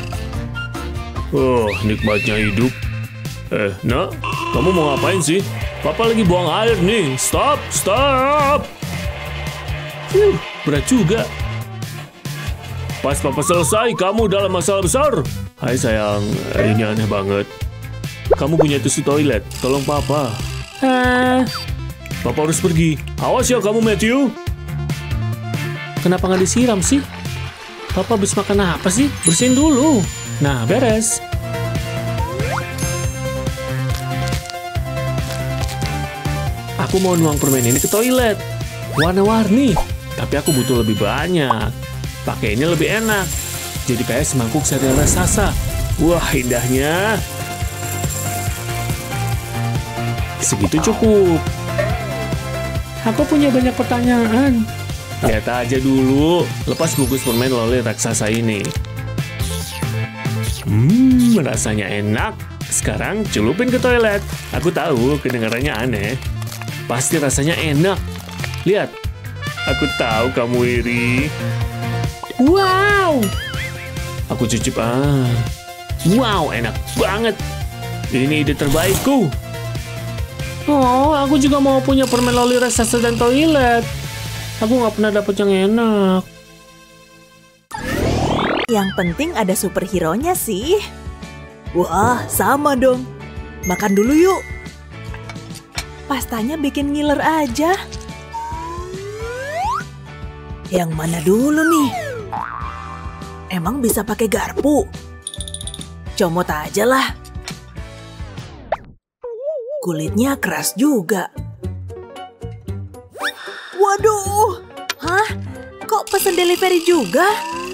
Oh, nikmatnya hidup. Eh, nak, kamu mau ngapain sih? Papa lagi buang air nih. Stop, stop. Huh, berat juga. Pas Papa selesai, kamu dalam masalah besar. Hai sayang, ini aneh banget. Kamu punya tisu toilet, tolong Papa. Eh, Papa harus pergi. Awas ya kamu, Matthew. Kenapa nggak disiram sih? Papa habis makan apa sih? Bersihin dulu. Nah, beres. Aku mau nuang permen ini ke toilet. Warna-warni. Tapi aku butuh lebih banyak. Pakai ini lebih enak. Jadi kayak semangkuk sari raksasa. Wah, indahnya. Segitu cukup. Aku punya banyak pertanyaan. Lihat aja dulu. Lepas bungkus permen loli raksasa ini. Hmm, rasanya enak. Sekarang celupin ke toilet. Aku tahu kedengarannya aneh. Pasti rasanya enak. Lihat. Aku tahu kamu iri. Wow. Aku cicip ah. Wow, enak banget. Ini ide terbaikku. Oh, aku juga mau punya permen loli raksasa dan toilet. Aku nggak pernah dapet yang enak. Yang penting ada superhero-nya sih. Wah, sama dong. Makan dulu yuk. Pastanya bikin ngiler aja. Yang mana dulu nih? Emang bisa pakai garpu? Comot aja lah. Kulitnya keras juga. Waduh! Hah? Kok pesen delivery juga?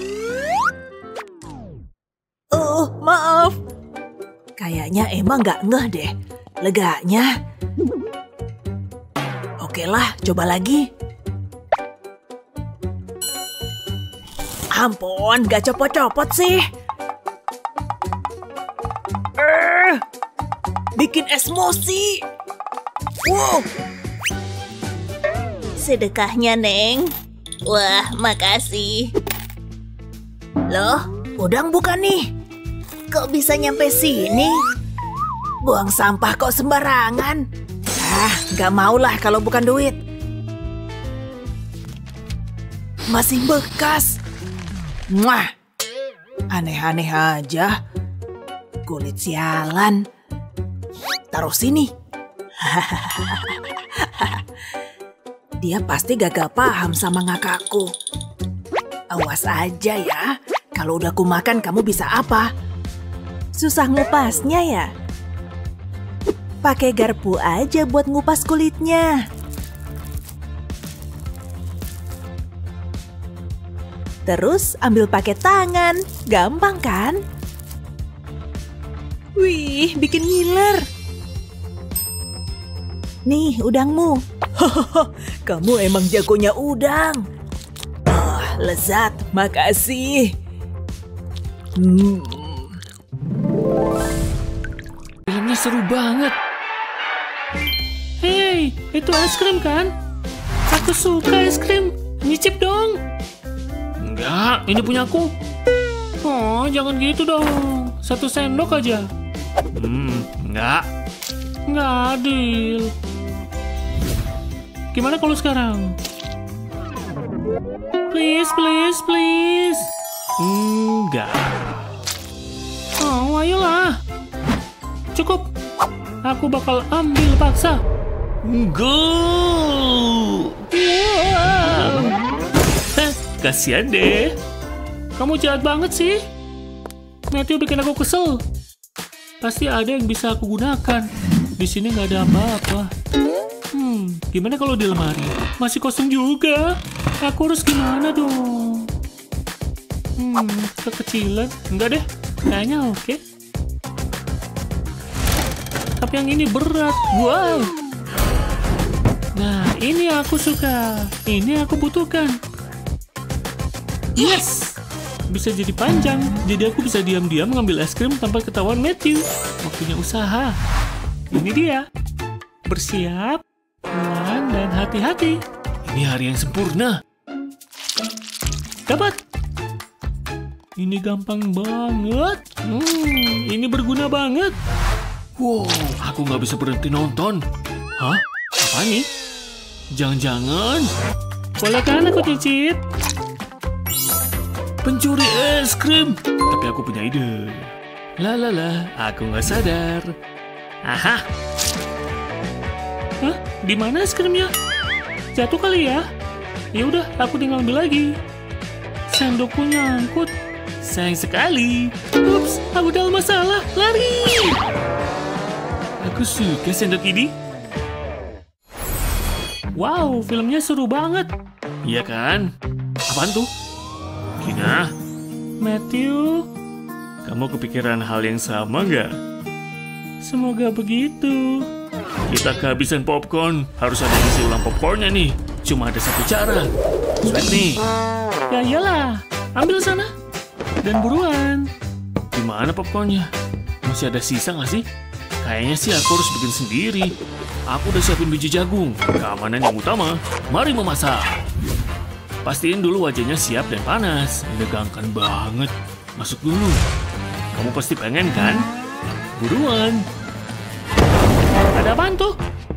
Oh, maaf. Kayaknya emang nggak ngeh deh. Leganya. Oke lah, coba lagi. Ampun, gak copot-copot sih. Uh, bikin emosi. Wow. Sedekahnya, Neng. Wah, makasih. Loh, udang bukan nih? Kok bisa nyampe sini? Buang sampah kok sembarangan. Ah, gak maulah kalau bukan duit. Masih bekas. Mwah. Aneh-aneh aja. Kulit sialan. Taruh sini. Dia pasti gagal paham sama ngakakku. Awas aja ya. Kalau udah kumakan kamu bisa apa? Susah ngupasnya ya? Pakai garpu aja buat ngupas kulitnya. Terus ambil pakai tangan. Gampang kan? Wih, bikin ngiler. Nih, udangmu. Hahaha, kamu emang jagonya udang. Oh, lezat, makasih. Hmm. Filmnya seru banget. Hei, itu es krim kan? Aku suka es krim. Nyicip dong. Enggak, ini punyaku. Oh, jangan gitu dong. Satu sendok aja. Hmm, enggak. Enggak adil. Gimana kalau sekarang? Please, please, please. Enggak. Oh, ayolah. cukup. Aku bakal ambil paksa. Go! Wow. Heh, kasihan deh. Kamu jahat banget sih. Matthew bikin aku kesel. Pasti ada yang bisa aku gunakan. Di sini nggak ada apa-apa. Hmm, gimana kalau di lemari? Masih kosong juga. Aku harus gimana dong? Hmm, kekecilan. Enggak deh, kayaknya oke. Tapi yang ini berat. Wow. Nah, ini aku suka. Ini aku butuhkan. Yes! Bisa jadi panjang. Jadi aku bisa diam-diam ngambil es krim tanpa ketahuan Matthew. Waktunya usaha. Ini dia. Bersiap, pelan, dan hati-hati. Ini hari yang sempurna. Dapat. Ini gampang banget. Hmm, ini berguna banget. Wow, aku nggak bisa berhenti nonton. Hah? Apa nih? Jangan-jangan. Boleh kan aku cicip? Pencuri es krim. Tapi aku punya ide. Lalala, aku nggak sadar. Aha. Hah? Di mana es krimnya? Jatuh kali ya? Ya udah, aku tinggal ambil lagi. Sendokku nyangkut. Sayang sekali. Ups, aku dalam masalah. Lari. Aku suka sendok ini. Wow, filmnya seru banget. Iya kan? Apaan tuh? Gina, Matthew, kamu kepikiran hal yang sama nggak? Semoga begitu. Kita kehabisan popcorn. Harus ada isi ulang popcornnya nih. Cuma ada satu cara. Sweet nih. Ya iyalah. Ambil sana. Dan buruan. Gimana popcornnya? Masih ada sisa nggak sih? Kayaknya sih aku harus bikin sendiri. Aku udah siapin biji jagung. Keamanan yang utama. Mari memasak. Pastiin dulu wajahnya siap dan panas. Menegangkan banget. Masuk dulu. Kamu pasti pengen kan? Buruan. Ada apaan tuh?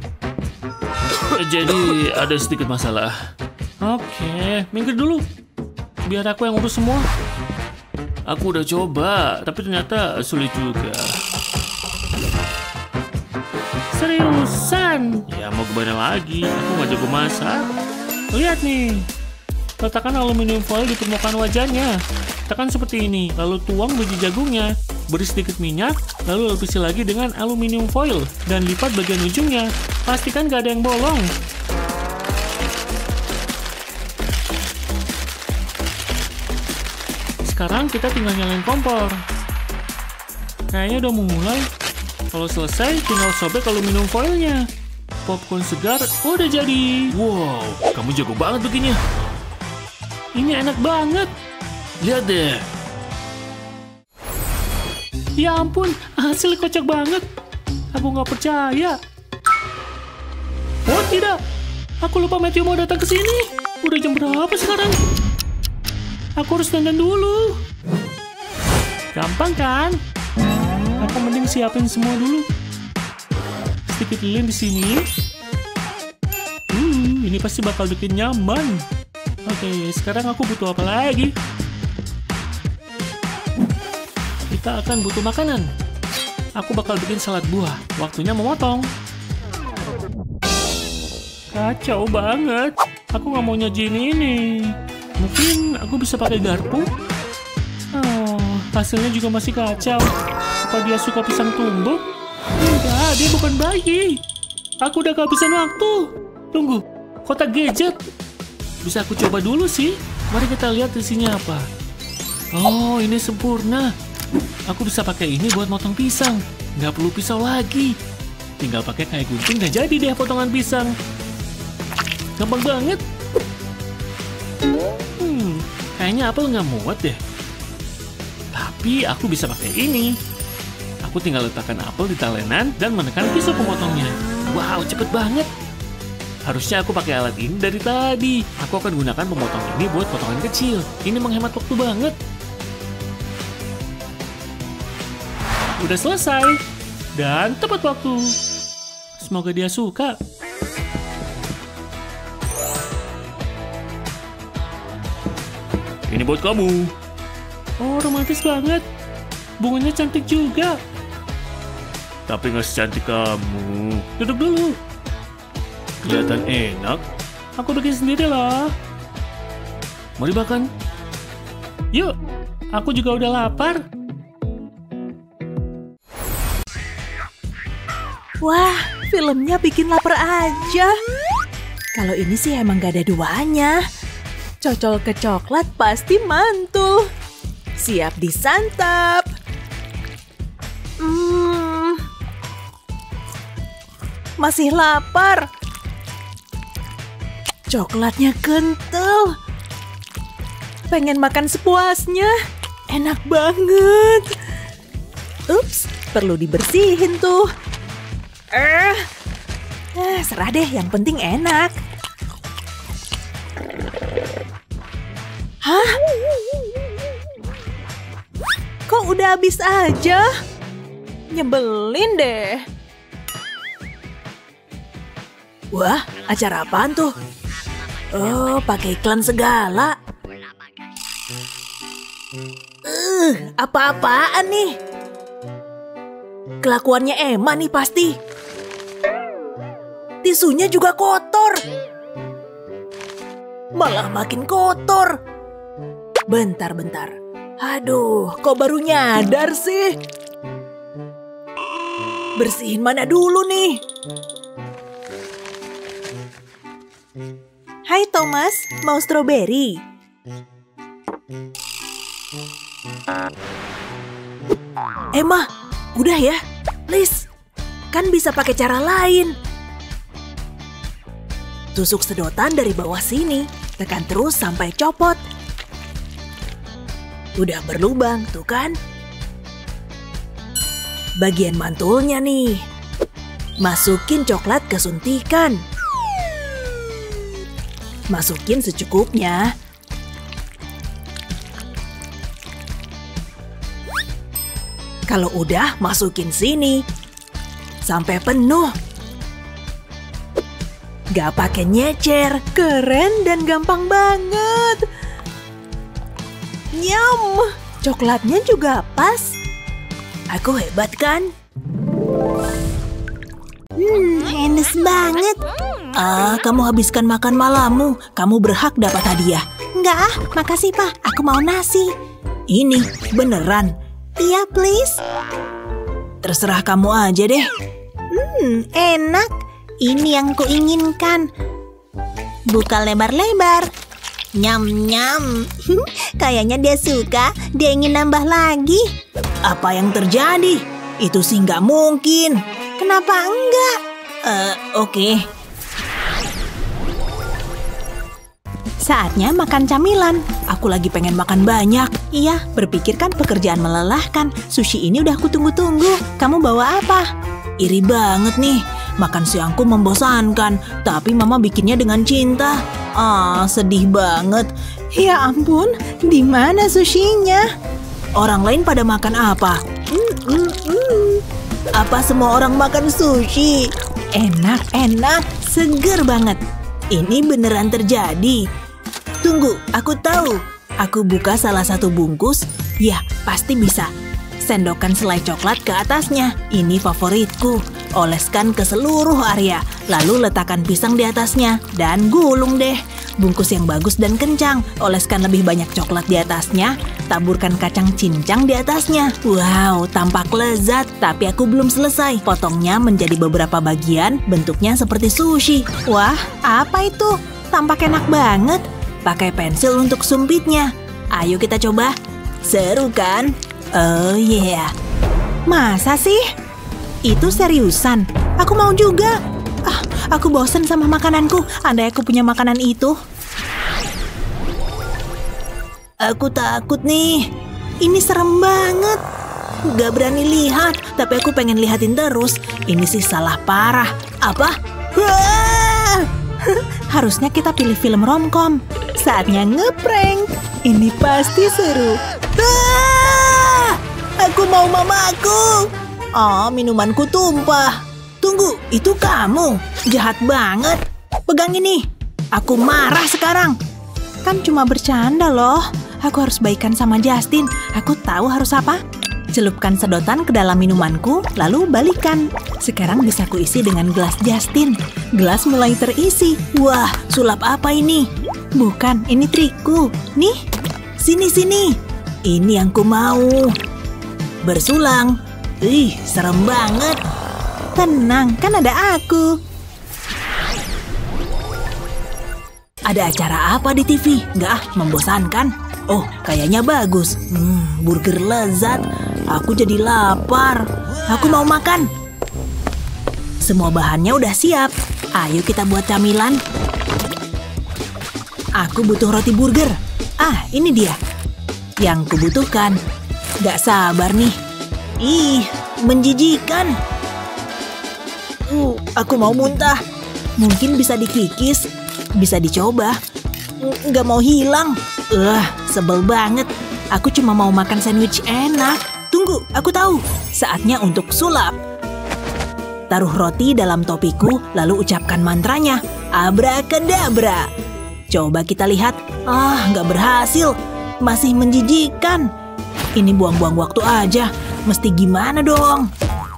Jadi ada sedikit masalah. Oke, minggir dulu. Biar aku yang urus semua. Aku udah coba, tapi ternyata sulit juga. Seriusan? Ya mau gimana lagi? Aku nggak jago masak. Lihat nih. Letakkan aluminium foil di permukaan wajahnya. Tekan seperti ini, lalu tuang biji jagungnya. Beri sedikit minyak, lalu lapisi lagi dengan aluminium foil. Dan lipat bagian ujungnya. Pastikan gak ada yang bolong. Sekarang kita tinggal nyalain kompor. Kayaknya udah mulai. Kalau selesai, tinggal sobek aluminium foilnya. Popcorn segar udah jadi. Wow, kamu jago banget begini. Ini enak banget. Lihat deh. Ya ampun, hasil kocak banget. Aku nggak percaya. Oh tidak, aku lupa Matthew mau datang ke sini. Udah jam berapa sekarang? Aku harus dandan dulu. Gampang kan? Aku mending siapin semua dulu. Sedikit lilin di sini. Hmm, ini pasti bakal bikin nyaman. Oke, sekarang aku butuh apa lagi? Kita akan butuh makanan. Aku bakal bikin salad buah. Waktunya memotong. Kacau banget. Aku nggak mau nyajiin ini. Mungkin aku bisa pakai garpu? Oh, hasilnya juga masih kacau. Apa dia suka pisang tumbuk? Enggak, dia bukan bayi. Aku udah kehabisan waktu. Tunggu, kotak gadget. Bisa aku coba dulu sih. Mari kita lihat isinya apa. Oh, ini sempurna. Aku bisa pakai ini buat motong pisang. Nggak perlu pisau lagi. Tinggal pakai kayak gunting dan jadi deh potongan pisang. Gampang banget. Hmm, kayaknya apel nggak muat deh. Tapi aku bisa pakai ini. Aku tinggal letakkan apel di talenan dan menekan pisau pemotongnya. Wow, cepet banget. Harusnya aku pakai alat ini dari tadi. Aku akan gunakan pemotong ini buat potongan kecil. Ini menghemat waktu banget. Udah selesai. Dan tepat waktu. Semoga dia suka. Ini buat kamu. Oh, romantis banget. Bunganya cantik juga. tapi nggak secantik kamu. Duduk dulu. Kelihatan enak. Aku bikin sendiri lah. Mau dimakan? Yuk, aku juga udah lapar. Wah, filmnya bikin lapar aja. Kalau ini sih emang gak ada duanya. Cocol ke coklat pasti mantul. Siap disantap. Hmm, masih lapar. Coklatnya kental. Pengen makan sepuasnya. Enak banget. Ups, perlu dibersihin tuh. Eh, eh, serah deh, yang penting enak. Hah? Kok udah habis aja? Nyebelin deh. Wah, acara apaan tuh? Oh, pakai iklan segala. Uh, apa-apaan nih? Kelakuannya Emma nih pasti. Tisunya juga kotor. Malah makin kotor. Bentar-bentar. Aduh, kok baru nyadar sih? Bersihin mana dulu nih? Hai Thomas, mau stroberi? Emma, udah ya, please. Kan bisa pakai cara lain. Tusuk sedotan dari bawah sini, tekan terus sampai copot. Udah berlubang, tuh kan? Bagian mantulnya nih. Masukin coklat ke suntikan. Masukin secukupnya. Kalau udah, masukin sini. Sampai penuh. Gak pakai nyecer. Keren dan gampang banget. Nyam. Coklatnya juga pas. Aku hebat kan? Hmm, enak banget. Ah, kamu habiskan makan malammu. Kamu berhak dapat hadiah. Enggak ah, makasih Pak. Aku mau nasi. Ini beneran. Iya, please. Terserah kamu aja deh. Hmm, enak. Ini yang kuinginkan. Buka lebar-lebar. Nyam-nyam. Kayaknya dia suka. Dia ingin nambah lagi. Apa yang terjadi? Itu sih nggak mungkin. Kenapa enggak? Eh, uh, oke. Okay. Saatnya makan camilan. Aku lagi pengen makan banyak. Iya, berpikir kan pekerjaan melelahkan. Sushi ini udah aku tunggu-tunggu. Kamu bawa apa? Iri banget nih. Makan siangku membosankan. Tapi mama bikinnya dengan cinta. Ah, sedih banget. Ya ampun, di mana sushinya? Orang lain pada makan apa? Mm, mm, mm. Apa semua orang makan sushi? Enak, enak, seger banget. Ini beneran terjadi. Tunggu, aku tahu. Aku buka salah satu bungkus. Ya, pasti bisa. Sendokkan selai coklat ke atasnya. Ini favoritku. Oleskan ke seluruh area. Lalu letakkan pisang di atasnya. Dan gulung deh. Bungkus yang bagus dan kencang. Oleskan lebih banyak coklat di atasnya. Taburkan kacang cincang di atasnya. Wow, tampak lezat. Tapi aku belum selesai. Potongnya menjadi beberapa bagian. Bentuknya seperti sushi. Wah, apa itu? Tampak enak banget. Pakai pensil untuk sumpitnya. Ayo kita coba. Seru kan? Oh yeah. Masa sih? Itu seriusan? Aku mau juga. Ah, aku bosen sama makananku. Andai aku punya makanan itu. Aku takut nih. Ini serem banget. Gak berani lihat. Tapi aku pengen lihatin terus. Ini sih salah parah. Apa? Wah! Harusnya kita pilih film romcom. Saatnya ngeprank. Ini pasti seru. Ah! Aku mau mamaku. Oh, minumanku tumpah. Tunggu, itu kamu. Jahat banget. Pegang ini. Aku marah sekarang. Kan cuma bercanda loh. Aku harus baikan sama Justin. Aku tahu harus apa. Celupkan sedotan ke dalam minumanku, lalu balikan. Sekarang bisa kuisi dengan gelas Justin. Gelas mulai terisi. Wah, sulap apa ini? Bukan, ini trikku. Nih, sini-sini. Ini yang ku mau. Bersulang. Ih, serem banget. Tenang, kan ada aku. Ada acara apa di T V? Nggak ah, membosankan. Oh, kayaknya bagus. Hmm, burger lezat. Aku jadi lapar. Aku mau makan. Semua bahannya udah siap. Ayo kita buat camilan. Aku butuh roti burger. Ah, ini dia. Yang kubutuhkan. Gak sabar nih. Ih, menjijikan. Uh, aku mau muntah. Mungkin bisa dikikis. Bisa dicoba. Gak mau hilang. Uh, sebel banget. Aku cuma mau makan sandwich enak. Tunggu, aku tahu. Saatnya untuk sulap. Taruh roti dalam topiku, lalu ucapkan mantranya. Abrakadabra. Coba kita lihat. Ah, nggak berhasil. Masih menjijikan. Ini buang-buang waktu aja. Mesti gimana dong?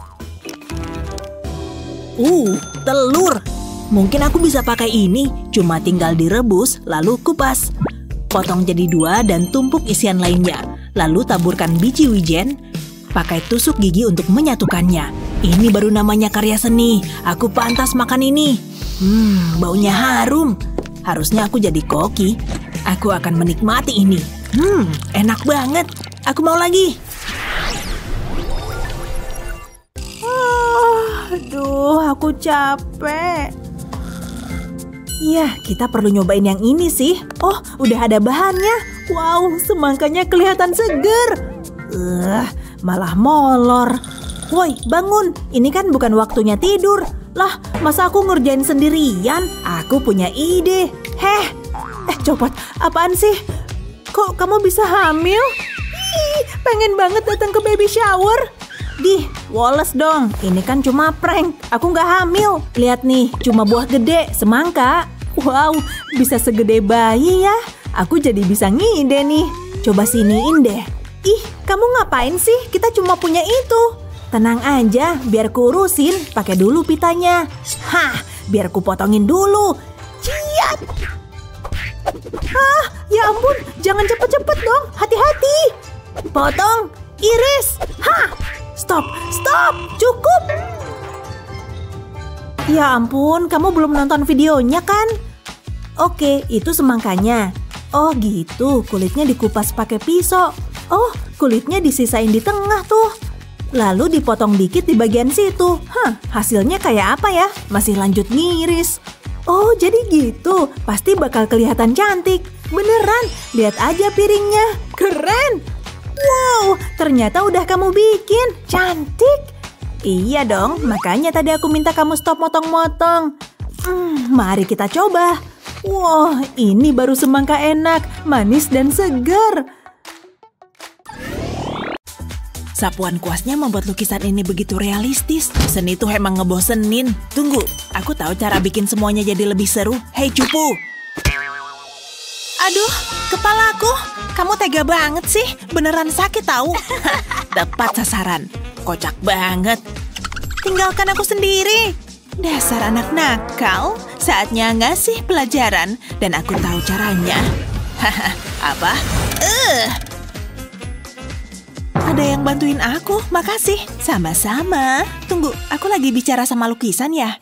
Uh, telur. Mungkin aku bisa pakai ini. Cuma tinggal direbus, lalu kupas. Potong jadi dua dan tumpuk isian lainnya. Lalu taburkan biji wijen. Pakai tusuk gigi untuk menyatukannya. Ini baru namanya karya seni. Aku pantas makan ini. Hmm, baunya harum. Harusnya aku jadi koki. Aku akan menikmati ini. Hmm, enak banget. Aku mau lagi. Oh, aduh, aku capek. Iya, kita perlu nyobain yang ini sih. Oh, udah ada bahannya. Wow, semangkanya kelihatan seger. Uh, malah molor. Woi, bangun. Ini kan bukan waktunya tidur. Lah, masa aku ngerjain sendirian? Aku punya ide. Heh, eh copot. Apaan sih? Kok kamu bisa hamil? Ih, pengen banget datang ke baby shower. Dih, woles dong. Ini kan cuma prank. Aku nggak hamil. Lihat nih, cuma buah gede, semangka. Wow, bisa segede bayi ya. Aku jadi bisa ngide nih. Coba siniin deh. Ih, kamu ngapain sih? Kita cuma punya itu. Tenang aja, biar ku urusin. Pakai dulu pitanya. Hah, biar ku potongin dulu. Ciat! Hah, ya ampun. Jangan cepet-cepet dong. Hati-hati. Potong. Iris. Hah. Stop, stop. Cukup. Ya ampun, kamu belum nonton videonya kan? Oke, itu semangkanya. Oh gitu, kulitnya dikupas pakai pisau. Oh, kulitnya disisain di tengah tuh. Lalu dipotong dikit di bagian situ. Hah, hasilnya kayak apa ya? Masih lanjut ngiris. Oh, jadi gitu. Pasti bakal kelihatan cantik. Beneran, lihat aja piringnya. Keren. Wow, ternyata udah kamu bikin. Cantik. Iya dong, makanya tadi aku minta kamu stop motong-motong. Hmm, mari kita coba. Wow, ini baru semangka enak, manis dan segar. Sapuan kuasnya membuat lukisan ini begitu realistis. Seni tuh emang ngebosenin. Tunggu, aku tahu cara bikin semuanya jadi lebih seru. Hei cupu. Aduh, kepalaku. Kamu tega banget sih. Beneran sakit tahu. Tepat sasaran. Kocak banget. Tinggalkan aku sendiri. Dasar anak nakal. Saatnya ngasih pelajaran. Dan aku tahu caranya. Haha, apa? Eh. Ada yang bantuin aku, makasih. Sama-sama. Tunggu, aku lagi bicara sama lukisan ya?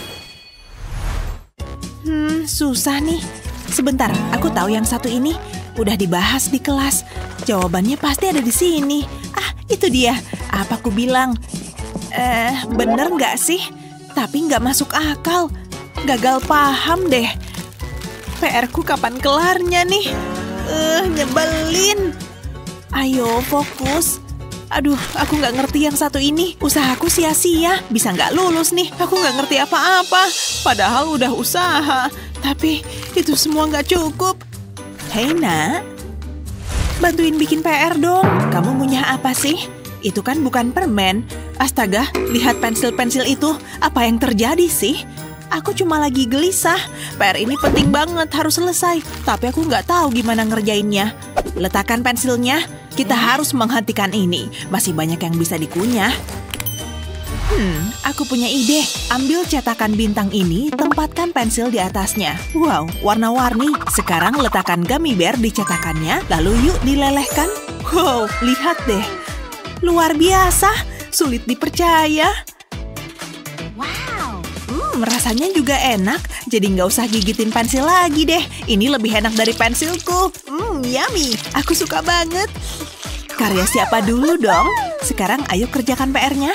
Hmm, susah nih. Sebentar, aku tahu yang satu ini. Udah dibahas di kelas. Jawabannya pasti ada di sini. Ah, itu dia. Apa aku bilang? Eh, bener nggak sih? Tapi nggak masuk akal. Gagal paham deh. P R-ku kapan kelarnya nih? Eh, nyebelin. Ayo, fokus. Aduh, aku nggak ngerti yang satu ini. Usahaku sia-sia. Bisa nggak lulus nih. Aku nggak ngerti apa-apa. Padahal udah usaha. Tapi itu semua nggak cukup. Hei, nak. Bantuin bikin P R dong. Kamu ngunyah apa sih? Itu kan bukan permen. Astaga, lihat pensil-pensil itu. Apa yang terjadi sih? Aku cuma lagi gelisah. P R ini penting banget, harus selesai. Tapi aku nggak tahu gimana ngerjainnya. Letakkan pensilnya. Kita harus menghentikan ini. Masih banyak yang bisa dikunyah. Hmm, aku punya ide. Ambil cetakan bintang ini, tempatkan pensil di atasnya. Wow, warna-warni. Sekarang letakkan gummy bear di cetakannya, lalu yuk dilelehkan. Wow, lihat deh. Luar biasa, sulit dipercaya. Wow. Hmm, rasanya juga enak. Jadi nggak usah gigitin pensil lagi deh. Ini lebih enak dari pensilku. Hmm, yummy. Aku suka banget. Karya siapa dulu dong? Sekarang ayo kerjakan P R-nya.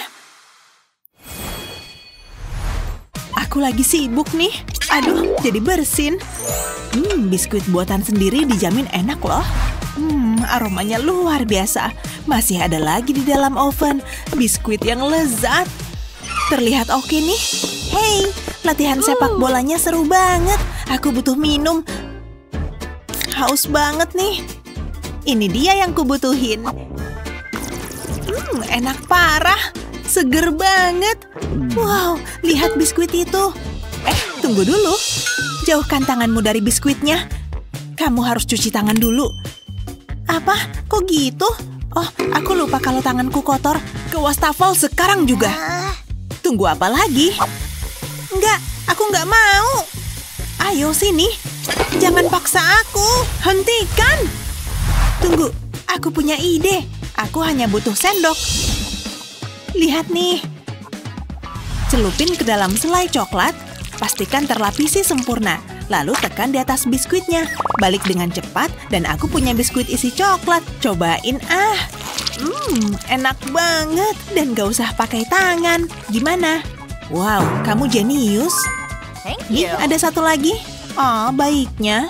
Aku lagi sibuk nih. Aduh, jadi bersin. Hmm, biskuit buatan sendiri dijamin enak loh. Hmm, aromanya luar biasa. Masih ada lagi di dalam oven. Biskuit yang lezat. Terlihat oke nih. Hey, latihan sepak bolanya seru banget. Aku butuh minum. Haus banget nih. Ini dia yang kubutuhin. Hmm, enak parah. Seger banget. Wow, lihat biskuit itu. Eh, tunggu dulu. Jauhkan tanganmu dari biskuitnya. Kamu harus cuci tangan dulu. Apa? Kok gitu? Oh, aku lupa kalau tanganku kotor. Ke wastafel sekarang juga. Tunggu apa lagi? Enggak, aku nggak mau. Ayo sini. Jangan paksa aku. Hentikan. Tunggu, aku punya ide. Aku hanya butuh sendok. Lihat nih. Celupin ke dalam selai coklat. Pastikan terlapisi sempurna. Lalu tekan di atas biskuitnya. Balik dengan cepat dan aku punya biskuit isi coklat. Cobain ah. Hmm, enak banget. Dan gak usah pakai tangan. Gimana? Wow, kamu jenius. Thank Nih, ada satu lagi. Oh, baiknya.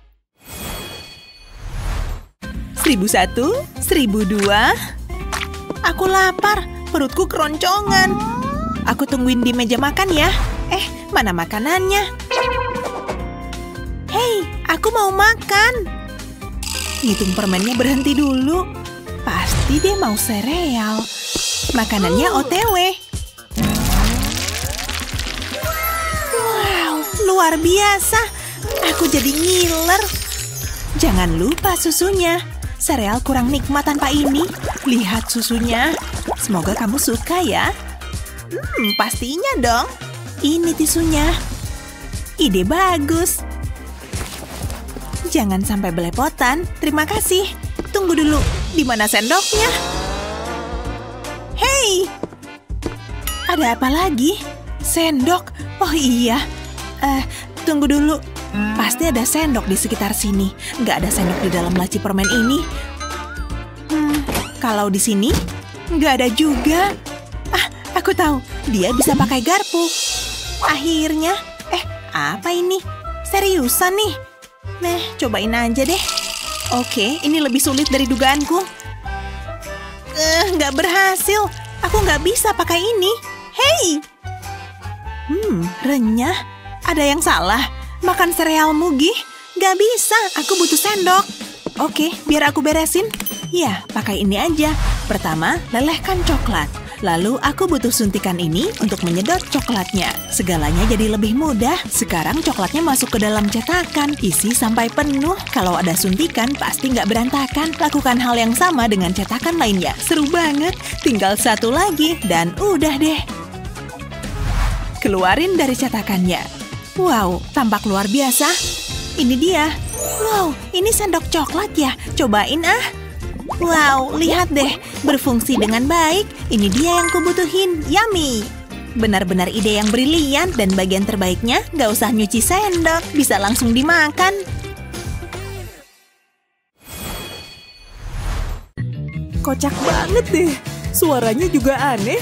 Seribu satu, seribu dua. Aku lapar. Perutku keroncongan. Aku tungguin di meja makan ya. Eh, mana makanannya? Hei, aku mau makan. Ngitung permennya berhenti dulu. Pasti dia mau sereal. Makanannya O T W. Wow, luar biasa. Aku jadi ngiler. Jangan lupa susunya. Sereal kurang nikmat tanpa ini. Lihat susunya. Semoga kamu suka ya. Hmm, pastinya dong. Ini tisunya. Ide bagus. Jangan sampai belepotan. Terima kasih. Tunggu dulu. Di mana sendoknya? Hei! Ada apa lagi? Sendok? Oh iya. Eh, tunggu dulu. Pasti ada sendok di sekitar sini. Nggak ada sendok di dalam laci permen ini. Hmm, kalau di sini? Nggak ada juga. Ah, aku tahu. Dia bisa pakai garpu. Akhirnya. Eh, apa ini? Seriusan nih? Nah, cobain aja deh. Oke, ini lebih sulit dari dugaanku. Eh, nggak berhasil. Aku nggak bisa pakai ini. Hei! Hmm, renyah. Ada yang salah. Makan sereal Mugi? Nggak bisa, aku butuh sendok. Oke, biar aku beresin. Ya, pakai ini aja. Pertama, lelehkan coklat. Lalu aku butuh suntikan ini untuk menyedot coklatnya. Segalanya jadi lebih mudah. Sekarang coklatnya masuk ke dalam cetakan. Isi sampai penuh. Kalau ada suntikan, pasti nggak berantakan. Lakukan hal yang sama dengan cetakan lainnya. Seru banget. Tinggal satu lagi dan udah deh. Keluarin dari cetakannya. Wow, tampak luar biasa. Ini dia. Wow, ini sendok coklat ya. Cobain ah. Wow, lihat deh. Berfungsi dengan baik. Ini dia yang kubutuhin. Yummy. Benar-benar ide yang brilian. Dan bagian terbaiknya, nggak usah nyuci sendok. Bisa langsung dimakan. Kocak banget deh. Suaranya juga aneh.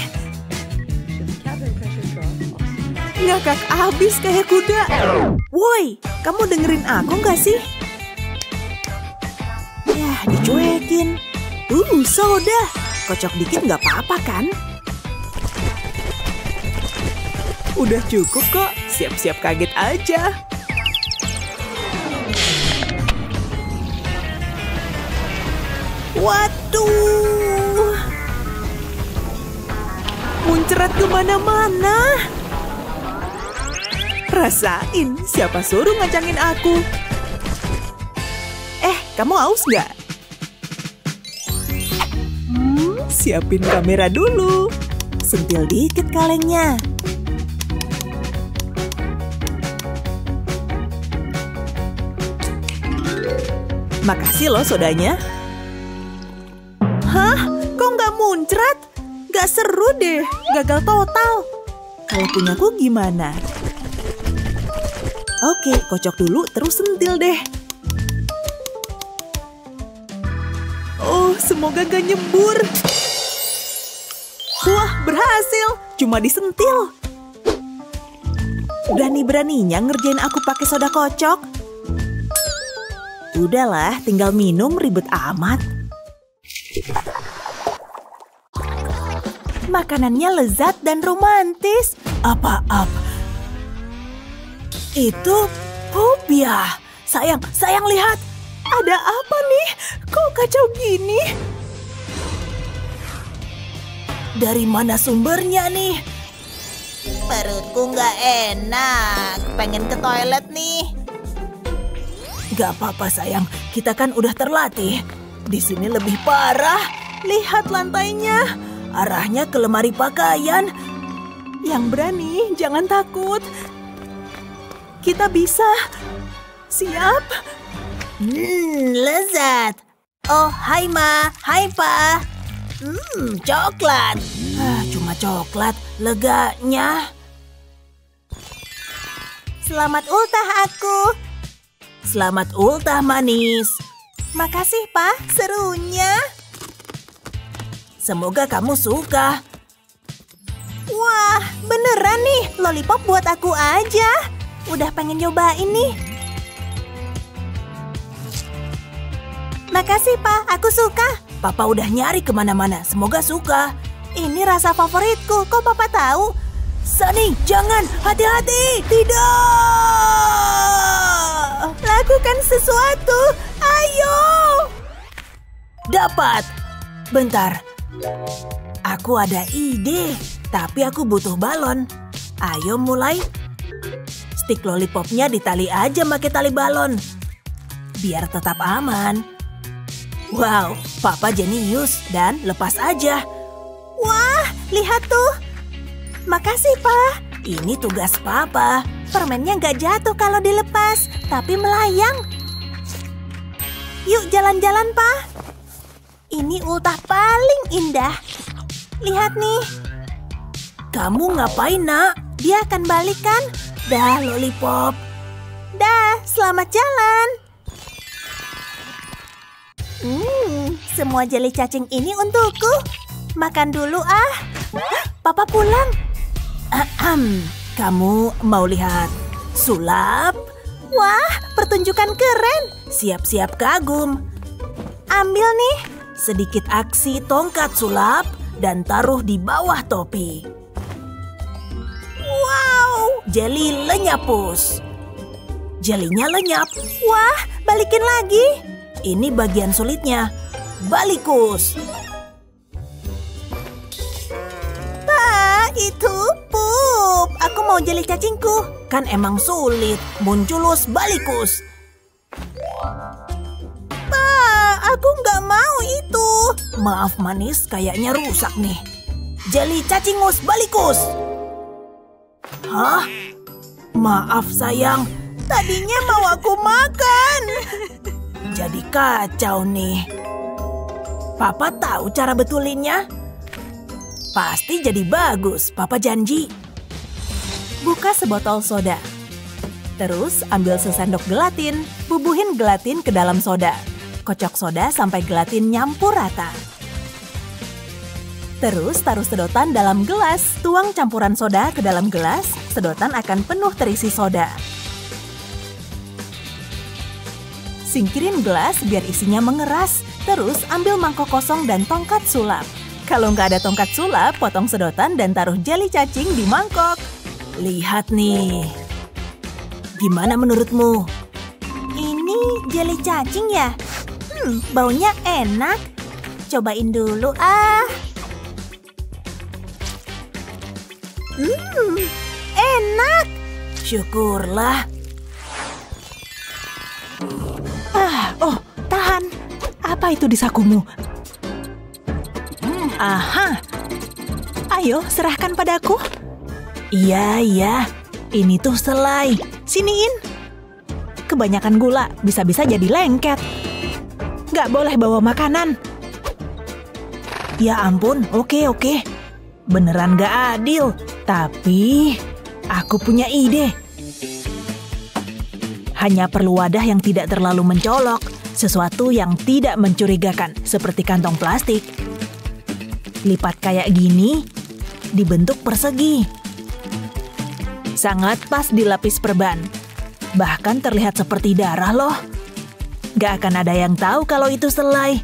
Ngakak abis kayak kuda. Woi, kamu dengerin aku nggak sih? Yah, dicuekin. Uh, soda. Kocok dikit nggak apa-apa kan? Udah cukup kok. Siap-siap kaget aja. Waduh. Muncrat kemana-mana. Rasain, siapa suruh ngacangin aku? Eh, kamu haus nggak? Siapin kamera dulu. Sentil dikit kalengnya. Makasih loh sodanya. Hah? Kok nggak muncrat? Nggak seru deh, gagal total. Kalau punyaku gimana? Oke, kocok dulu terus sentil deh. Oh, semoga gak nyembur. Wah, berhasil. Cuma disentil. Berani-beraninya ngerjain aku pakai soda kocok. Udahlah, tinggal minum, ribet amat. Makanannya lezat dan romantis. Apa-apa? Itu pup ya. Sayang, sayang lihat. Ada apa nih? Kok kacau gini? Dari mana sumbernya nih? Perutku nggak enak. Pengen ke toilet nih. Gak apa-apa sayang, kita kan udah terlatih. Di sini lebih parah. Lihat lantainya. Arahnya ke lemari pakaian. Yang berani, jangan takut. Kita bisa. Siap? Hmm, lezat. Oh, hai Ma, hai Pa. Hmm, coklat. Ah, cuma coklat, leganya. Selamat ultah aku. Selamat ultah manis. Makasih Pa, serunya. Semoga kamu suka. Wah, beneran nih, lollipop buat aku aja. Udah pengen nyobain nih. Makasih Pa, aku suka. Papa udah nyari kemana-mana, semoga suka. Ini rasa favoritku, kok Papa tahu? Sunny, jangan, hati-hati. Tidak. Lakukan sesuatu, ayo. Dapat. Bentar. Aku ada ide, tapi aku butuh balon. Ayo mulai. Stik lollipopnya ditali aja pakai tali balon. Biar tetap aman. Wow, Papa jenius dan lepas aja. Wah, lihat tuh. Makasih, Pa. Ini tugas Papa. Permennya nggak jatuh kalau dilepas, tapi melayang. Yuk jalan-jalan, Pa. Ini ultah paling indah. Lihat nih. Kamu ngapain, Nak? Dia akan balik kan? Dah, lollipop. Dah, selamat jalan. Hmm, semua jeli cacing ini untukku. Makan dulu ah. Papa pulang. Ahem, kamu mau lihat sulap? Wah, pertunjukan keren. Siap-siap kagum. Ambil nih. Sedikit aksi tongkat sulap dan taruh di bawah topi. Wow, jeli lenyapus. Jelinya lenyap. Wah, balikin lagi. Ini bagian sulitnya. Balikus. Pa, itu pup. Aku mau jeli cacingku. Kan emang sulit. Munculus balikus. Pa, aku nggak mau itu. Maaf manis, kayaknya rusak nih. Jeli cacingus balikus. Hah? Maaf sayang. Tadinya mau aku makan. Jadi kacau nih. Papa tahu cara betulinnya? Pasti jadi bagus, Papa janji. Buka sebotol soda. Terus ambil sesendok gelatin, bubuhin gelatin ke dalam soda. Kocok soda sampai gelatin nyampur rata. Terus taruh sedotan dalam gelas. Tuang campuran soda ke dalam gelas, sedotan akan penuh terisi soda. Singkirin gelas biar isinya mengeras. Terus ambil mangkok kosong dan tongkat sulap. Kalau nggak ada tongkat sulap, potong sedotan dan taruh jeli cacing di mangkok. Lihat nih. Gimana menurutmu? Ini jeli cacing ya? Hmm, baunya enak. Cobain dulu ah. Hmm, enak. Syukurlah. Ah, oh, tahan. Apa itu di sakumu? Hmm, Aha. Ayo, serahkan padaku. Iya, iya. Ini tuh selai. Siniin. Kebanyakan gula, bisa-bisa jadi lengket. Nggak boleh bawa makanan. Ya ampun, oke, oke. Beneran nggak adil. Tapi, aku punya ide. Hanya perlu wadah yang tidak terlalu mencolok. Sesuatu yang tidak mencurigakan, seperti kantong plastik. Lipat kayak gini, dibentuk persegi. Sangat pas dilapis perban. Bahkan terlihat seperti darah loh. Gak akan ada yang tahu kalau itu selai.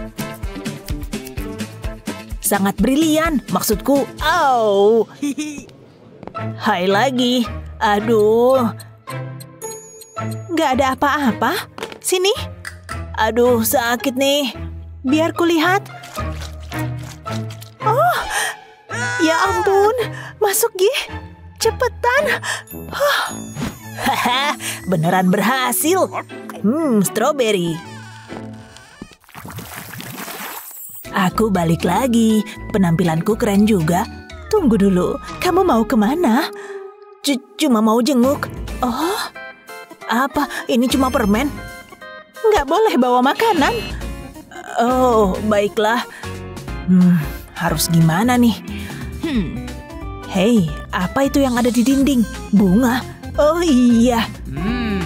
Sangat brilian, maksudku. Au. Hai lagi. Aduh. Gak ada apa-apa. Sini. Aduh, sakit nih. Biar kulihat. Oh, ya ampun. Masuk, Gi. Cepetan. Haha, beneran berhasil. Hmm, stroberi. Aku balik lagi. Penampilanku keren juga. Tunggu dulu, kamu mau kemana? C- cuma mau jenguk. Oh, apa? Ini cuma permen? Nggak boleh bawa makanan. Oh, baiklah. Hmm, harus gimana nih? Hmm. Hei, apa itu yang ada di dinding? Bunga? Oh iya. Hmm.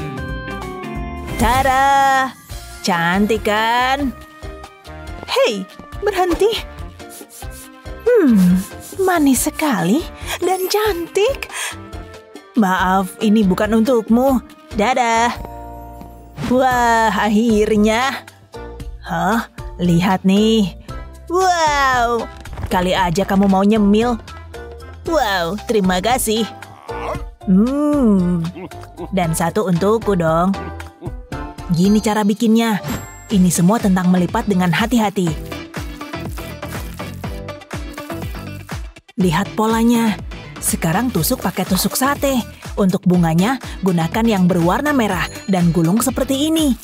Tada! Cantik kan? Hei, berhenti. Hmm, manis sekali dan cantik. Maaf, ini bukan untukmu. Dadah. Wah, akhirnya. Hah? Lihat nih. Wow, kali aja kamu mau nyemil. Wow, terima kasih. Hmm, dan satu untukku dong. Gini cara bikinnya. Ini semua tentang melipat dengan hati-hati. Lihat polanya. Sekarang tusuk pakai tusuk sate. Untuk bunganya, gunakan yang berwarna merah dan gulung seperti ini.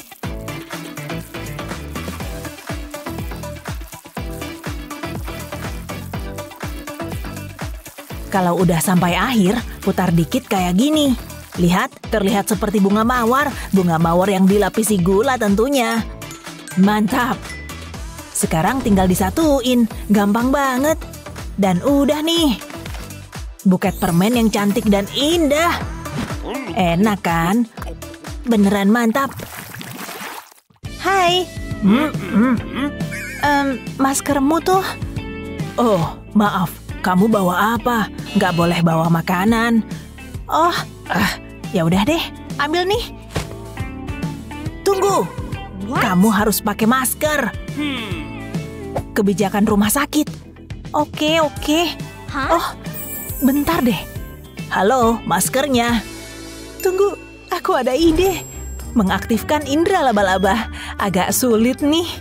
Kalau udah sampai akhir, putar dikit kayak gini. Lihat, terlihat seperti bunga mawar. Bunga mawar yang dilapisi gula tentunya. Mantap! Sekarang tinggal disatuin. Gampang banget. Dan udah nih. Buket permen yang cantik dan indah. Enak kan? Beneran mantap. Hai. Hmm, hmm. Um, maskermu tuh. Oh, maaf. Kamu bawa apa? Nggak boleh bawa makanan. Oh, ah, ya udah deh. Ambil nih. Tunggu. Kamu harus pakai masker. Kebijakan rumah sakit. Oke, oke. Oh, bentar deh. Halo, maskernya. Tunggu, aku ada ide. Mengaktifkan indera laba-laba. Agak sulit nih.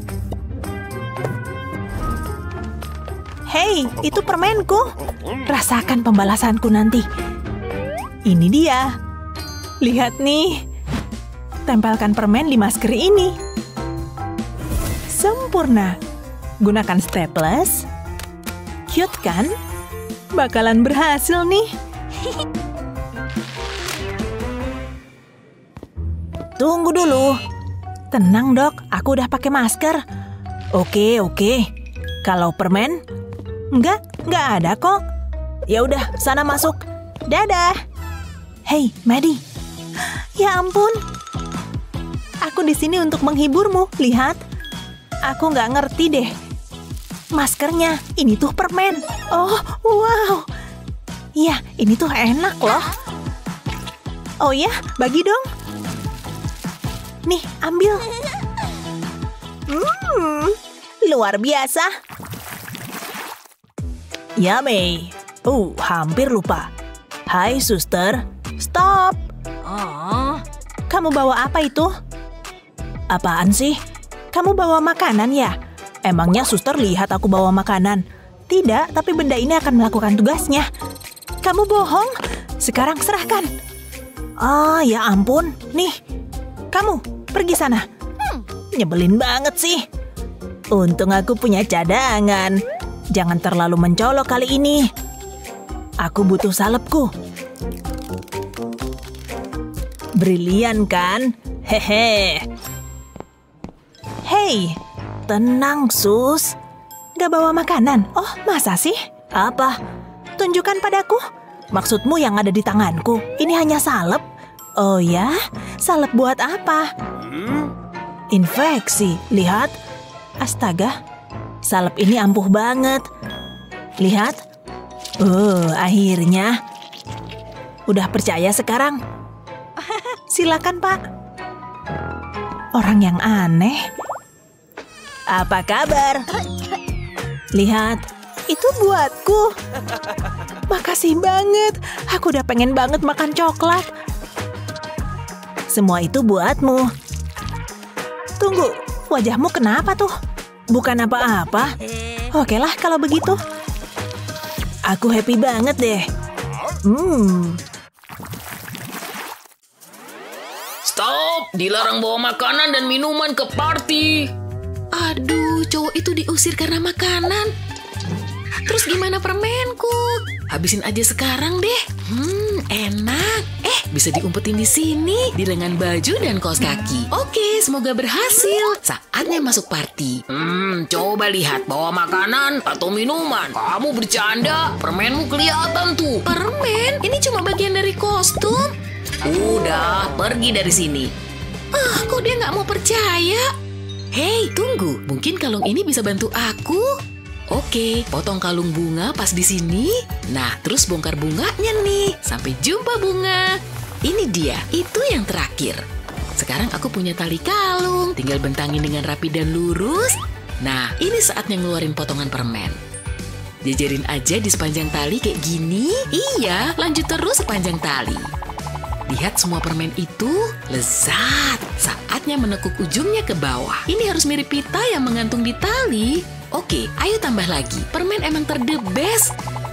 Hei, itu permenku. Rasakan pembalasanku nanti. Ini dia. Lihat nih. Tempelkan permen di masker ini. Sempurna. Gunakan staples. Cute kan? Bakalan berhasil nih. Tunggu dulu. Tenang dok, aku udah pakai masker. Oke, oke. Kalau permen? Enggak, enggak ada kok. Ya udah, sana masuk. Dadah. Hei, Maddie. Ya ampun. Aku di sini untuk menghiburmu. Lihat. Aku nggak ngerti deh. Maskernya, ini tuh permen. Oh, wow. Iya, ini tuh enak loh. Oh ya, bagi dong. Nih, ambil. Hmm, luar biasa. Yummy. Oh, hampir lupa. Hai, suster. Stop. Oh. Kamu bawa apa itu? Apaan sih? Kamu bawa makanan ya? Emangnya suster lihat aku bawa makanan? Tidak, tapi benda ini akan melakukan tugasnya. Kamu bohong. Sekarang serahkan. Ah, ya ampun. Nih, kamu pergi sana. Hmm, nyebelin banget sih. Untung aku punya cadangan. Jangan terlalu mencolok kali ini. Aku butuh salepku. Brilian kan? Hehe. Hei, tenang sus. Gak bawa makanan? Oh, masa sih? Apa? Tunjukkan padaku. Maksudmu yang ada di tanganku, ini hanya salep? Oh ya? Salep buat apa? Infeksi, lihat. Astaga, salep ini ampuh banget. Lihat. Oh, akhirnya. Udah percaya sekarang? Silakan, Pak. Orang yang aneh. Apa kabar? Lihat, itu buatku. Makasih banget. Aku udah pengen banget makan coklat. Semua itu buatmu. Tunggu, wajahmu kenapa tuh? Bukan apa-apa. Oke lah kalau begitu. Aku happy banget deh. Hmm. Stop! Dilarang bawa makanan dan minuman ke party. Aduh, cowok itu diusir karena makanan. Terus gimana permenku? Habisin aja sekarang deh. Hmm, enak. Eh, bisa diumpetin di sini di lengan baju dan kaos kaki. Oke, semoga berhasil. Saatnya masuk party. Hmm, coba lihat bawa makanan atau minuman. Kamu bercanda? Permenmu kelihatan tuh. Permen? Ini cuma bagian dari kostum. Udah, pergi dari sini. Ah, kok dia nggak mau percaya? Hei, tunggu. Mungkin kalung ini bisa bantu aku. Oke, potong kalung bunga pas di sini. Nah, terus bongkar bunganya nih. Sampai jumpa bunga. Ini dia, itu yang terakhir. Sekarang aku punya tali kalung. Tinggal bentangin dengan rapi dan lurus. Nah, ini saatnya ngeluarin potongan permen. Jajarin aja di sepanjang tali kayak gini. Iya, lanjut terus sepanjang tali. Lihat semua permen itu, lezat. Saatnya menekuk ujungnya ke bawah. Ini harus mirip pita yang menggantung di tali. Oke, ayo tambah lagi. Permen emang terdebes.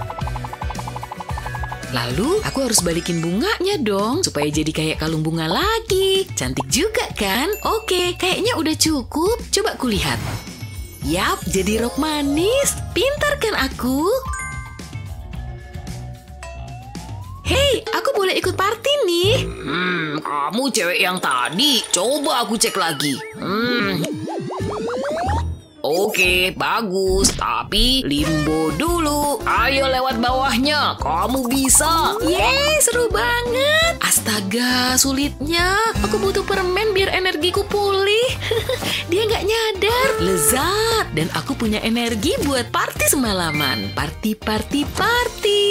Lalu, aku harus balikin bunganya dong, supaya jadi kayak kalung bunga lagi. Cantik juga kan? Oke, kayaknya udah cukup. Coba kulihat. Yap, jadi rok manis. Pintar kan aku? Hei, aku boleh ikut party nih. Hmm, kamu cewek yang tadi. Coba aku cek lagi. Hmm. Oke, bagus. Tapi limbo dulu. Ayo lewat bawahnya. Kamu bisa. Yeay, seru banget. Astaga, sulitnya. Aku butuh permen biar energiku pulih. Dia nggak nyadar. Lezat. Dan aku punya energi buat party semalaman. Party, party, party.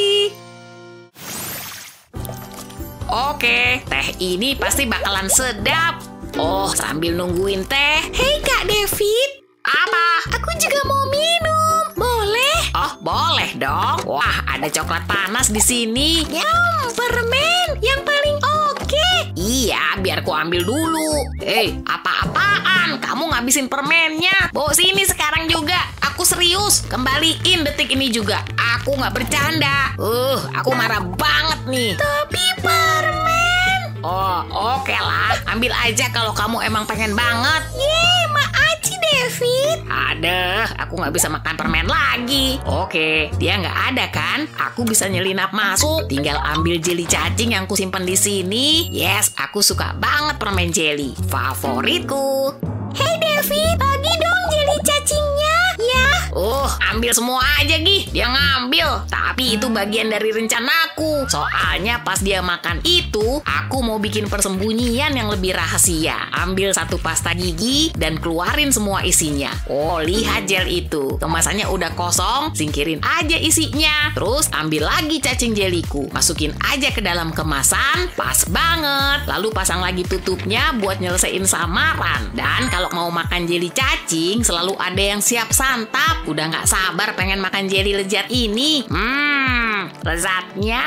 Oke, teh ini pasti bakalan sedap. Oh, sambil nungguin teh. Hei Kak David. Apa? Aku juga mau minum. Boleh? Oh, boleh dong. Wah, ada coklat panas di sini. Yum, permen yang paling oke. Iya, biar ku ambil dulu. Hei, apa-apaan? Kamu ngabisin permennya. Bawa sini sekarang juga. Aku serius. Kembaliin detik ini juga. Aku nggak bercanda. Uh, aku marah banget nih. Tapi permen. Oh, oke lah. Ambil aja kalau kamu emang pengen banget. Yeay, makasih David. Ada, aku nggak bisa makan permen lagi. Oke, dia nggak ada kan? Aku bisa nyelinap masuk. Tinggal ambil jeli cacing yang kusimpan di sini. Yes, aku suka banget permen jeli. Favoritku. Hey David, bagi dong jeli cacingnya. Ya. Uh, ambil semua aja Gi. Dia ngambil. Tapi itu bagian dari rencanaku. Soalnya pas dia makan itu, aku mau bikin persembunyian yang lebih rahasia. Ambil satu pasta gigi dan keluarin semua isinya. Oh, lihat gel itu. Kemasannya udah kosong, singkirin aja isinya. Terus ambil lagi cacing jeliku. Masukin aja ke dalam kemasan. Pas banget. Lalu pasang lagi tutupnya buat nyelesain samaran. Dan kalau mau makan jeli cacing, selalu ada yang siap santap. Udah nggak sabar pengen makan jeli lezat ini. Hmm, lezatnya.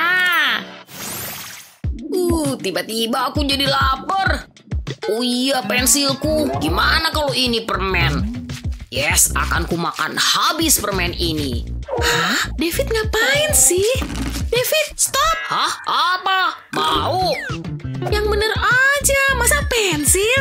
Uh, tiba-tiba aku jadi lapar. Oh iya, pensilku. Gimana kalau ini permen? Yes, akan ku makan habis permen ini. Hah? David ngapain sih? David, stop! Hah? Apa? Mau? Yang bener aja, masa pensil?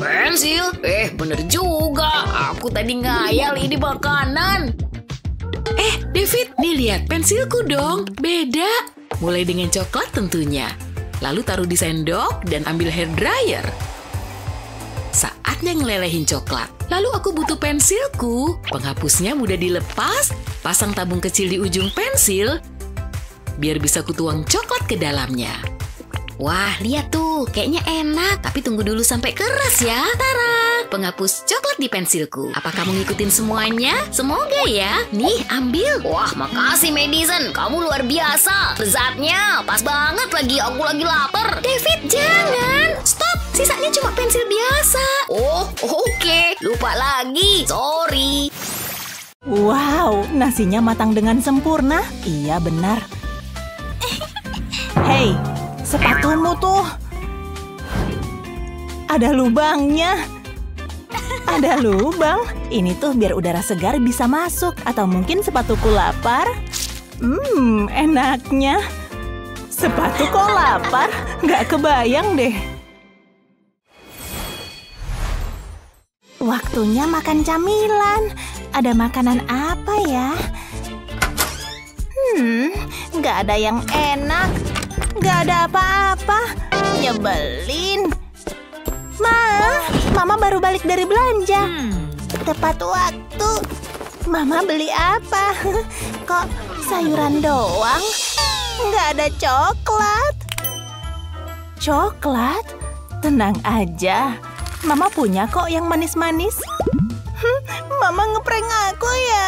Pensil? Eh, bener juga. Aku tadi ngayal ini makanan. Eh, David, nih lihat pensilku dong. Beda. Mulai dengan coklat tentunya. Lalu taruh di sendok dan ambil hair dryer. Saatnya ngelelehin coklat. Lalu aku butuh pensilku. Penghapusnya mudah dilepas. Pasang tabung kecil di ujung pensil. Biar bisa kutuang coklat ke dalamnya. Wah, lihat tuh. Kayaknya enak. Tapi tunggu dulu sampai keras ya. Tara! Penghapus coklat di pensilku. Apa kamu ngikutin semuanya? Semoga ya. Nih, ambil. Wah, makasih Madison. Kamu luar biasa. Lezatnya. Pas banget lagi. Aku lagi lapar. David, jangan. Stop. Sisanya cuma pensil biasa. Oh, oke. Okay. Lupa lagi. Sorry. Wow, nasinya matang dengan sempurna. Iya, benar. Hei, sepatumu tuh. Ada lubangnya. Ada lubang. Ini tuh biar udara segar bisa masuk. Atau mungkin sepatuku lapar. Hmm, enaknya. Sepatu kok lapar? Nggak kebayang deh. Waktunya makan camilan. Ada makanan apa ya? Hmm, nggak ada yang enak. Nggak ada apa-apa. Nyebelin. Ma, Mama baru balik dari belanja. Hmm. Tepat waktu. Mama beli apa? Kok sayuran doang? Nggak ada coklat. Coklat? Tenang aja. Mama punya kok yang manis-manis. Hmm, Mama ngeprank aku ya.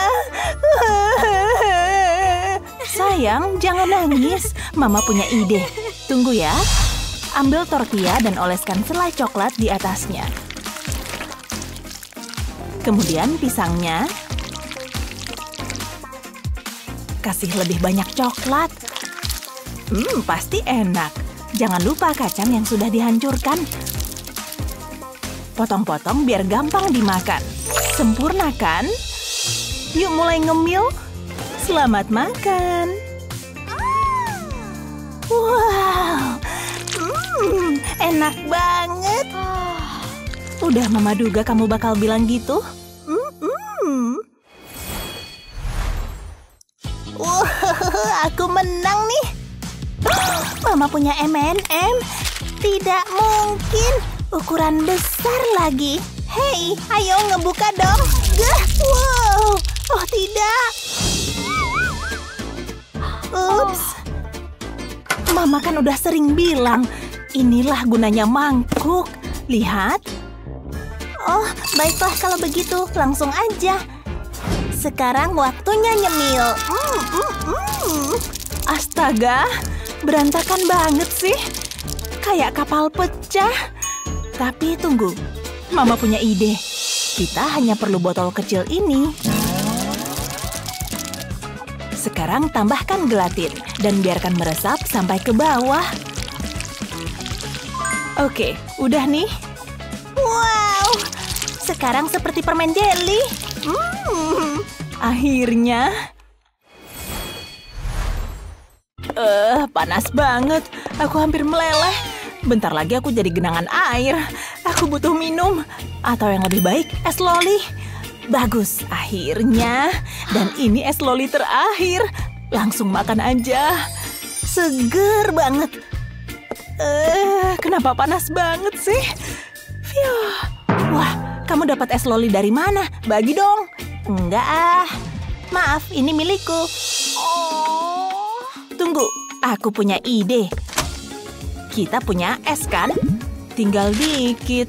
Sayang, jangan nangis. Mama punya ide. Tunggu ya. Ambil tortilla dan oleskan selai coklat di atasnya. Kemudian pisangnya. Kasih lebih banyak coklat. Hmm, pasti enak. Jangan lupa kacang yang sudah dihancurkan. Potong-potong biar gampang dimakan. Sempurna kan? Yuk mulai ngemil. Selamat makan. Wow, hmm, enak banget. Udah Mama duga kamu bakal bilang gitu. Hmm. Wow, aku menang nih. Mama punya M and M. Tidak mungkin. Ukuran besar lagi. Hei, ayo ngebuka dong. Wow, oh tidak. Ups. Mama kan udah sering bilang, inilah gunanya mangkuk. Lihat. Oh, baiklah kalau begitu. Langsung aja. Sekarang waktunya nyemil. Mm, mm, mm. Astaga, berantakan banget sih. Kayak kapal pecah. Tapi tunggu, Mama punya ide. Kita hanya perlu botol kecil ini. Sekarang tambahkan gelatin dan biarkan meresap sampai ke bawah. Oke, udah nih. Wow, sekarang seperti permen jelly. Hmm. Akhirnya. Eh, uh, panas banget. Aku hampir meleleh. Bentar lagi aku jadi genangan air. Aku butuh minum. Atau yang lebih baik, es loli. Bagus, akhirnya. Dan ini es loli terakhir. Langsung makan aja. Seger banget. Eh, uh, kenapa panas banget sih? Fiuh. Wah, kamu dapat es loli dari mana? Bagi dong. Enggak ah. Maaf, ini milikku. Oh. Tunggu, aku punya ide. Kita punya es kan? Tinggal dikit.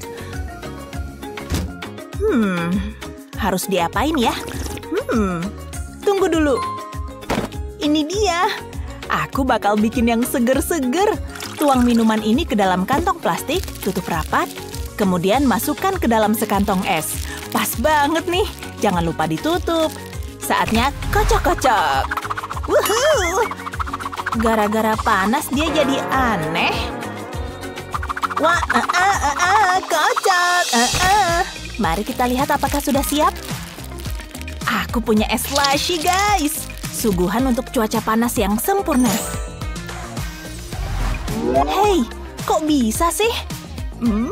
Hmm, harus diapain ya? Hmm, tunggu dulu. Ini dia. Aku bakal bikin yang seger-seger. Tuang minuman ini ke dalam kantong plastik, tutup rapat. Kemudian masukkan ke dalam sekantong es. Pas banget nih. Jangan lupa ditutup. Saatnya kocok-kocok. Wuhuu. Gara-gara panas dia jadi aneh. Wah, uh, uh, uh, uh, kocok. Uh, uh. Mari kita lihat apakah sudah siap. Aku punya es slushy, guys. Suguhan untuk cuaca panas yang sempurna. Hei, kok bisa sih?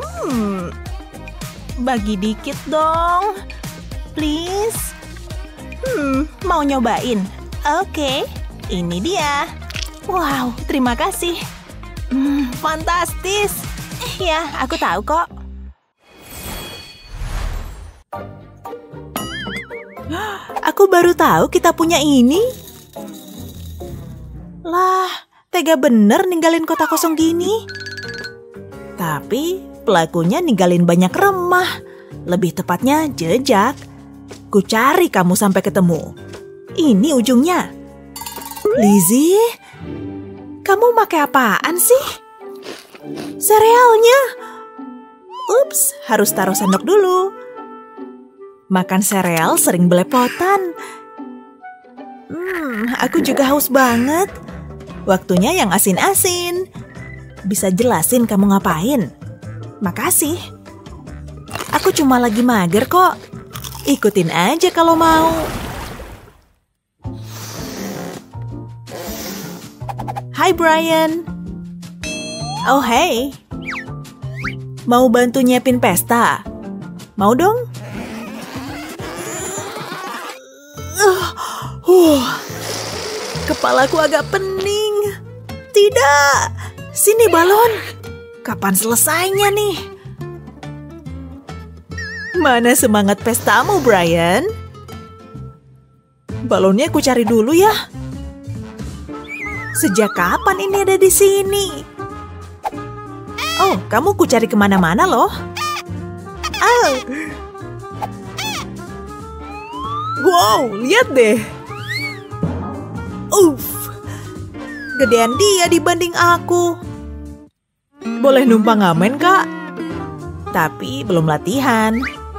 Hmm, bagi dikit dong. Please. Hmm, mau nyobain? Oke, ini dia. Wow, terima kasih. Hmm, fantastis. Ya, aku tahu kok. Aku baru tahu kita punya ini. Lah, tega bener ninggalin kota kosong gini. Tapi pelakunya ninggalin banyak remah. Lebih tepatnya jejak. Ku cari kamu sampai ketemu. Ini ujungnya. Lizzie, kamu pakai apaan sih? Serealnya. Ups, harus taruh sendok dulu. Makan sereal sering belepotan. Hmm, aku juga haus banget. Waktunya yang asin-asin. Bisa jelasin kamu ngapain? Makasih. Aku cuma lagi mager kok. Ikutin aja kalau mau. Hai Brian. Oh hey. Mau bantu nyiapin pesta? Mau dong? Uh, uh, kepalaku agak pening. Tidak. Sini balon. Kapan selesainya nih? Mana semangat pestamu, Brian? Balonnya aku cari dulu ya. Sejak kapan ini ada di sini? Oh, kamu ku cari kemana-mana loh. Oh. Wow, lihat deh. Uff, gedean dia dibanding aku. Boleh numpang ngamen, Kak? Tapi belum latihan.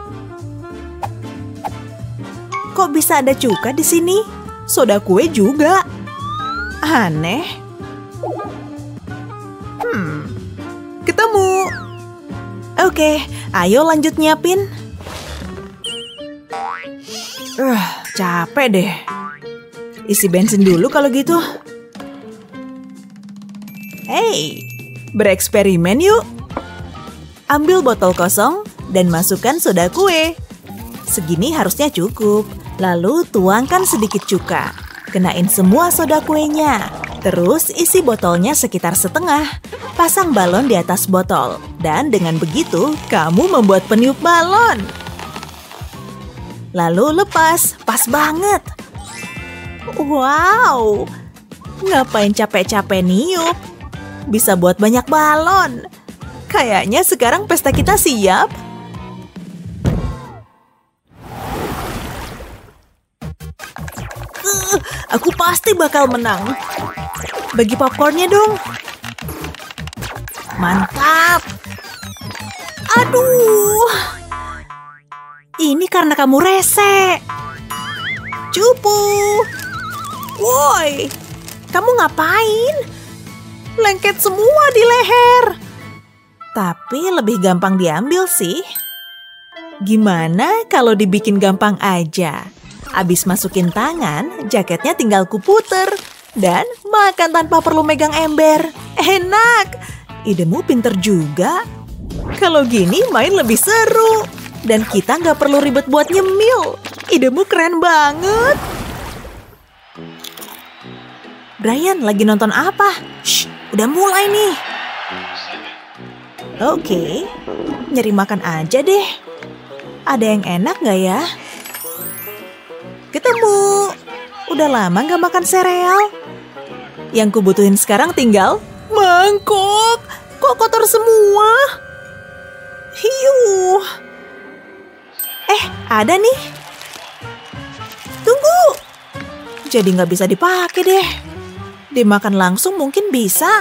Kok bisa ada cuka di sini? Soda kue juga. Aneh. Hmm, ketemu. Oke, ayo lanjut nyiapin. Uh, capek deh. Isi bensin dulu kalau gitu. Hey, bereksperimen yuk. Ambil botol kosong dan masukkan soda kue. Segini harusnya cukup. Lalu tuangkan sedikit cuka. Kenain semua soda kuenya. Terus isi botolnya sekitar setengah. Pasang balon di atas botol. Dan dengan begitu, kamu membuat peniup balon. Lalu lepas, pas banget. Wow, ngapain capek-capek niup? Bisa buat banyak balon. Kayaknya sekarang pesta kita siap. Uh, aku pasti bakal menang. Bagi popcornnya dong. Mantap. Aduh. Ini karena kamu rese. Cupu. Woi, kamu ngapain? Lengket semua di leher. Tapi lebih gampang diambil sih. Gimana kalau dibikin gampang aja? Abis masukin tangan, jaketnya tinggal kuputer. Dan makan tanpa perlu megang ember. Enak. Idemu pinter juga. Kalau gini main lebih seru. Dan kita nggak perlu ribet buat nyemil. Idemu keren banget. Brian lagi nonton apa? Shh, udah mulai nih. Oke, nyari makan aja deh. Ada yang enak nggak ya? Ketemu. Udah lama nggak makan sereal. Yang kubutuhin sekarang tinggal mangkok. Kok kotor semua? Hiu. Eh, ada nih. Tunggu. Jadi nggak bisa dipakai deh. Dimakan langsung mungkin bisa.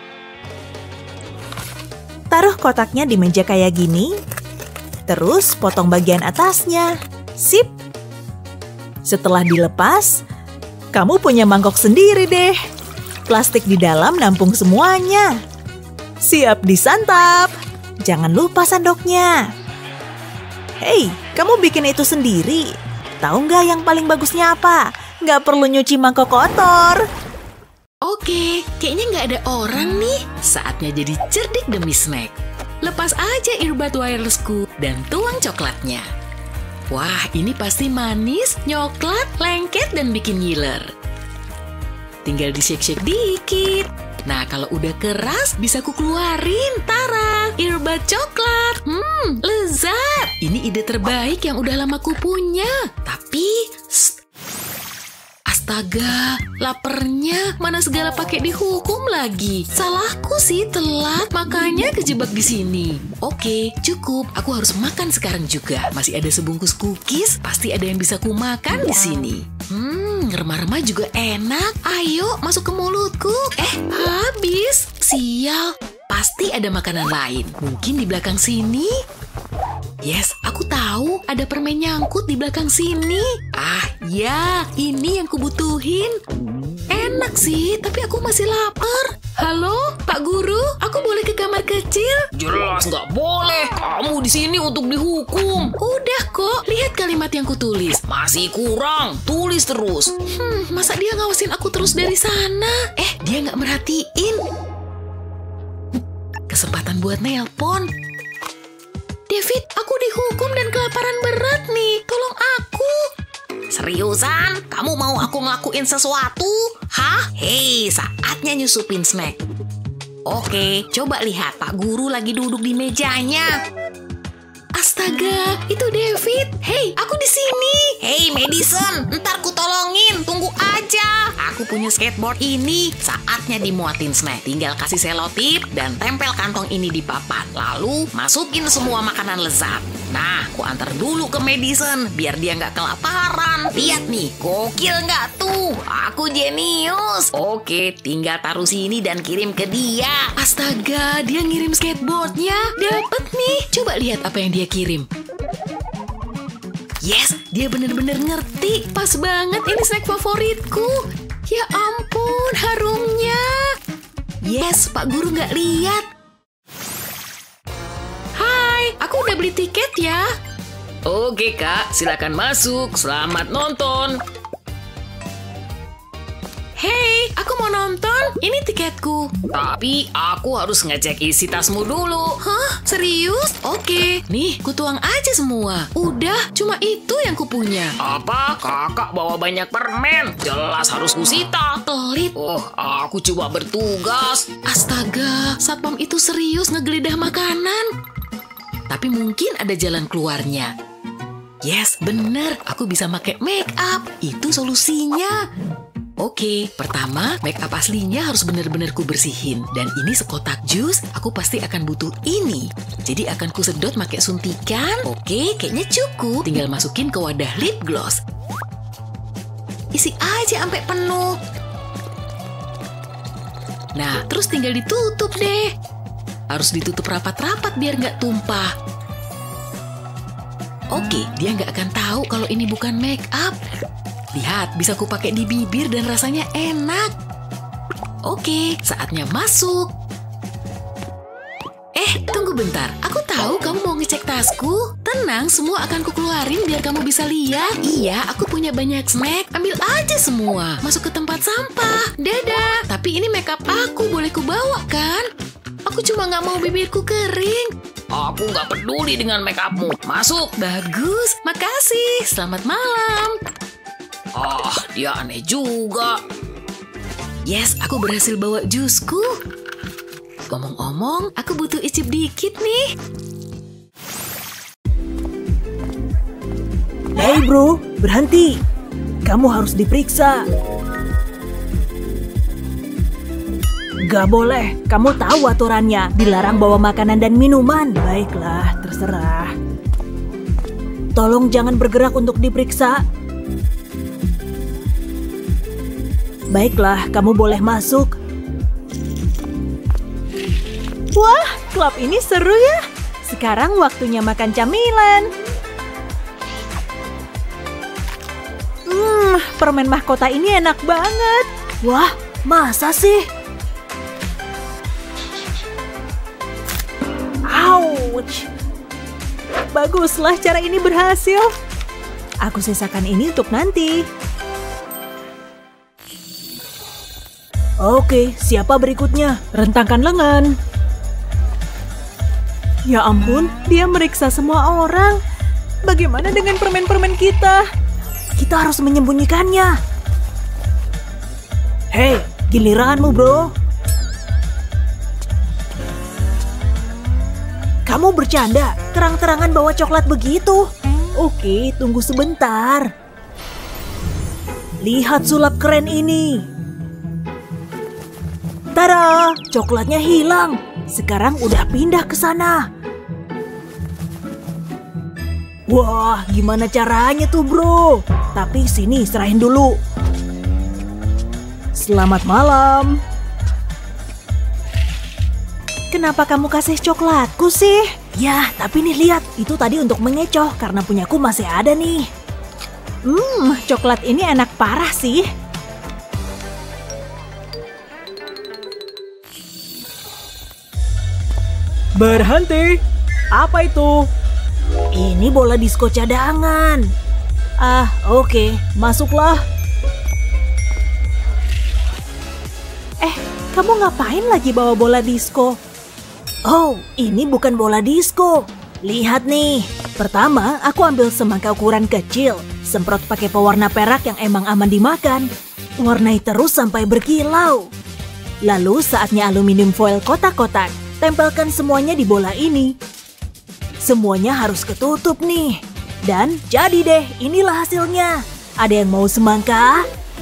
Taruh kotaknya di meja kayak gini. Terus potong bagian atasnya. Sip. Setelah dilepas, kamu punya mangkok sendiri deh. Plastik di dalam nampung semuanya. Siap disantap. Jangan lupa sendoknya. Hei, kamu bikin itu sendiri. Tahu nggak yang paling bagusnya apa? Nggak perlu nyuci mangkok kotor. Oke, kayaknya nggak ada orang nih. Saatnya jadi cerdik demi snack. Lepas aja earbud wirelessku dan tuang coklatnya. Wah, ini pasti manis, nyoklat, lengket, dan bikin ngiler. Tinggal di-shake-shake dikit. Nah, kalau udah keras, bisa ku keluarin. Tara, earbud coklat. Hmm, lezat. Ini ide terbaik yang udah lama ku punya. Tapi, st- astaga, lapernya. Mana segala pakai dihukum lagi. Salahku sih telat, makanya kejebak di sini. Oke, cukup. Aku harus makan sekarang juga. Masih ada sebungkus cookies. Pasti ada yang bisa ku makan di sini. Hmm, remah-remah juga enak. Ayo, masuk ke mulutku. Eh, habis. Sial. Pasti ada makanan lain. Mungkin di belakang sini. Yes, aku tahu ada permen nyangkut di belakang sini. Ah, ya, ini yang kubutuhin. Enak sih, tapi aku masih lapar. Halo, Pak Guru, aku boleh ke kamar kecil? Jelas nggak boleh. Kamu di sini untuk dihukum. Udah kok, lihat kalimat yang kutulis. Masih kurang. Tulis terus. Hmm, masa dia ngawasin aku terus dari sana? Eh, dia nggak merhatiin. Kesempatan buat nelpon. David, aku dihukum dan kelaparan berat nih. Tolong aku. Seriusan? Kamu mau aku ngelakuin sesuatu? Hah? Hei, saatnya nyusupin snack. Oke, coba lihat. Pak Guru lagi duduk di mejanya. Astaga, itu David. Hei, aku di sini. Hei, Madison, ntar ku tolongin. Tunggu aja. Aku punya skateboard ini. Saatnya dimuatin snack. Tinggal kasih selotip dan tempel kantong ini di papan. Lalu masukin semua makanan lezat. Nah, ku antar dulu ke Madison biar dia nggak kelaparan. Lihat nih, gokil nggak tuh? Aku jenius. Oke, tinggal taruh sini dan kirim ke dia. Astaga, dia ngirim skateboardnya. Dapet nih. Coba lihat apa yang dia kirim. Yes, dia bener-bener ngerti. Pas banget, ini snack favoritku. Ya ampun, harumnya. Yes, Pak Guru nggak lihat. Hai, aku udah beli tiket ya. Oke, Kak. Silakan masuk. Selamat nonton. Hei, aku mau nonton. Ini tiketku. Tapi aku harus ngecek isi tasmu dulu. Hah? Serius? Oke. Nih, ku tuang aja semua. Udah, cuma itu yang ku punya. Apa? Kakak bawa banyak permen. Jelas harus kusita. Pelit. Oh, aku coba bertugas. Astaga, satpam itu serius ngegeledah makanan. Tapi mungkin ada jalan keluarnya. Yes, bener. Aku bisa pakai make up. Itu solusinya. Oke, pertama, make up aslinya harus benar-benar ku bersihin. Dan ini sekotak jus, aku pasti akan butuh ini. Jadi akan ku sedot pakai suntikan. Oke, kayaknya cukup. Tinggal masukin ke wadah lip gloss. Isi aja sampai penuh. Nah, terus tinggal ditutup deh. Harus ditutup rapat-rapat biar nggak tumpah. Oke, dia nggak akan tahu kalau ini bukan make up. Lihat, bisa ku pakai di bibir dan rasanya enak. Oke, saatnya masuk. Eh, tunggu bentar. Aku tahu kamu mau ngecek tasku. Tenang, semua akan ku keluarin biar kamu bisa lihat. Iya, aku punya banyak snack. Ambil aja semua. Masuk ke tempat sampah. Dadah. Tapi ini makeup aku, boleh ku bawa kan? Aku cuma nggak mau bibirku kering. Aku nggak peduli dengan make upmu. Masuk. Bagus, makasih. Selamat malam. Ah, dia aneh juga. Yes, aku berhasil bawa jusku. Ngomong-ngomong, aku butuh icip dikit nih. Hei bro, berhenti. Kamu harus diperiksa. Gak boleh, kamu tahu aturannya. Dilarang bawa makanan dan minuman. Baiklah, terserah. Tolong jangan bergerak untuk diperiksa. Baiklah, kamu boleh masuk. Wah, klub ini seru ya. Sekarang waktunya makan camilan. Hmm, permen mahkota ini enak banget. Wah, masa sih? Ouch. Baguslah cara ini berhasil. Aku sisakan ini untuk nanti. Oke, siapa berikutnya? Rentangkan lengan. Ya ampun, dia meriksa semua orang. bagaimana dengan permen-permen kita? Kita harus menyembunyikannya. Hei, giliranmu, bro. Kamu bercanda, terang-terangan bawa coklat begitu. Oke, tunggu sebentar. Lihat sulap keren ini. Tada, coklatnya hilang. Sekarang udah pindah ke sana. Wah, gimana caranya tuh, bro? Tapi sini, serahin dulu. Selamat malam. Kenapa kamu kasih coklatku sih? Ya, tapi nih lihat, itu tadi untuk mengecoh karena punyaku masih ada nih. Hmm, coklat ini enak parah sih. Berhenti. Apa itu? Ini bola disko cadangan. Ah, oke, masuklah. Eh, kamu ngapain lagi bawa bola disko? Oh, ini bukan bola disko. Lihat nih. Pertama, aku ambil semangka ukuran kecil. Semprot pakai pewarna perak yang emang aman dimakan. Warnai terus sampai berkilau. Lalu saatnya aluminium foil kotak-kotak. Tempelkan semuanya di bola ini. Semuanya harus ketutup nih. Dan jadi deh, inilah hasilnya. Ada yang mau semangka?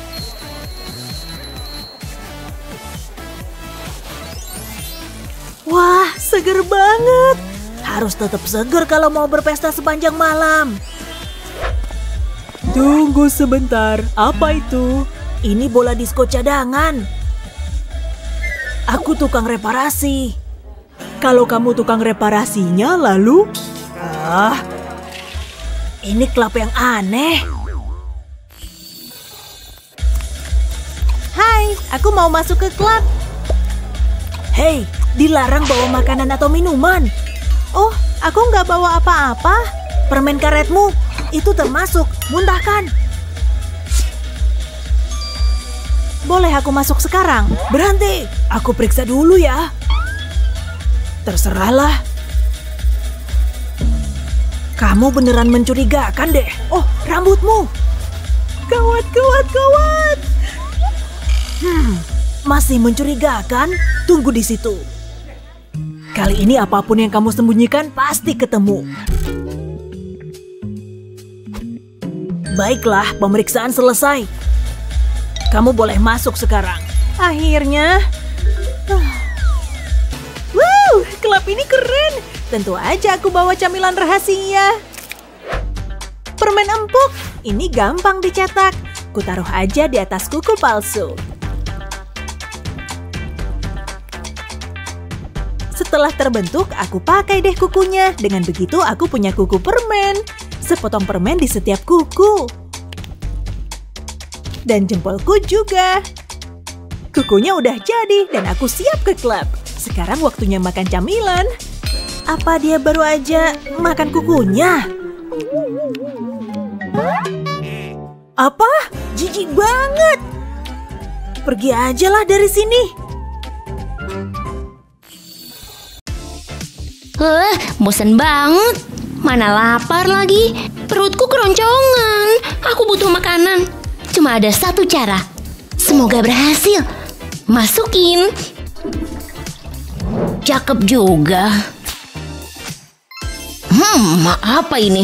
Wah, seger banget. Harus tetap seger kalau mau berpesta sepanjang malam. Tunggu sebentar, apa itu? Ini bola disko cadangan. Aku tukang reparasi. Kalau kamu tukang reparasinya, lalu? Ah, ini klub yang aneh. Hai, aku mau masuk ke klub. Hei, dilarang bawa makanan atau minuman. Oh, aku nggak bawa apa-apa. Permen karetmu, itu termasuk. Muntahkan. Boleh aku masuk sekarang? Berhenti, aku periksa dulu ya. Terserahlah. Kamu beneran mencurigakan deh. Oh, rambutmu. Gawat, gawat, gawat. Hmm, masih mencurigakan? Tunggu di situ. Kali ini apapun yang kamu sembunyikan pasti ketemu. Baiklah, pemeriksaan selesai. Kamu boleh masuk sekarang. Akhirnya. Wow, klub ini keren. Tentu aja aku bawa camilan rahasia. Permen empuk. Ini gampang dicetak. Kutaruh aja di atas kuku palsu. Setelah terbentuk, aku pakai deh kukunya. Dengan begitu aku punya kuku permen. Sepotong permen di setiap kuku. Dan jempolku juga. Kukunya udah jadi dan aku siap ke klub. Sekarang waktunya makan camilan. Apa dia baru aja makan kukunya? Apa? Jijik banget. Pergi aja lah dari sini. Heh, bosan banget. Mana lapar lagi. Perutku keroncongan. Aku butuh makanan. Cuma ada satu cara. Semoga berhasil. Masukin. Cakep juga. Hmm, apa ini?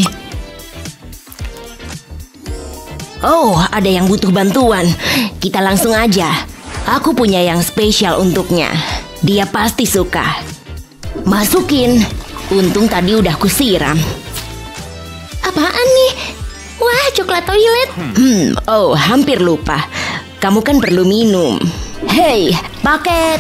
Oh, ada yang butuh bantuan. Kita langsung aja. Aku punya yang spesial untuknya. Dia pasti suka. Masukin. Untung tadi udah kusiram. Apaan nih? Wah, coklat toilet. Hmm, oh, hampir lupa. Kamu kan perlu minum. Hei, paket.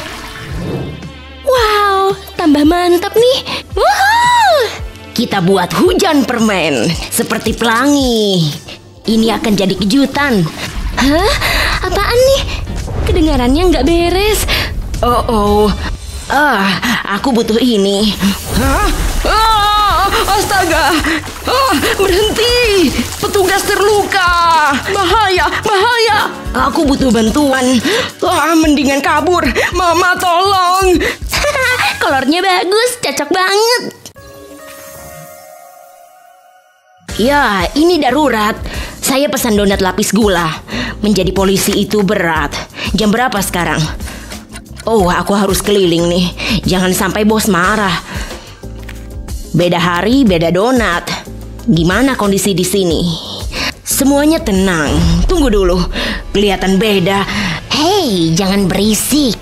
Wow, tambah mantap nih. Woohoo! Kita buat hujan permen. Seperti pelangi. Ini akan jadi kejutan. Hah? Apaan nih? Kedengarannya nggak beres. Oh, oh. Ah, aku butuh ini. Hah? Ah, astaga! Ah, berhenti! Petugas terluka! Bahaya, bahaya! Aku butuh bantuan. Ah, mendingan kabur. Mama, tolong! Kolornya bagus, cocok banget. Ya, ini darurat. Saya pesan donat lapis gula. Menjadi polisi itu berat. Jam berapa sekarang? Oh, aku harus keliling nih. Jangan sampai bos marah. Beda hari, beda donat. Gimana kondisi di sini? Semuanya tenang. Tunggu dulu. Kelihatan beda. Hei, jangan berisik.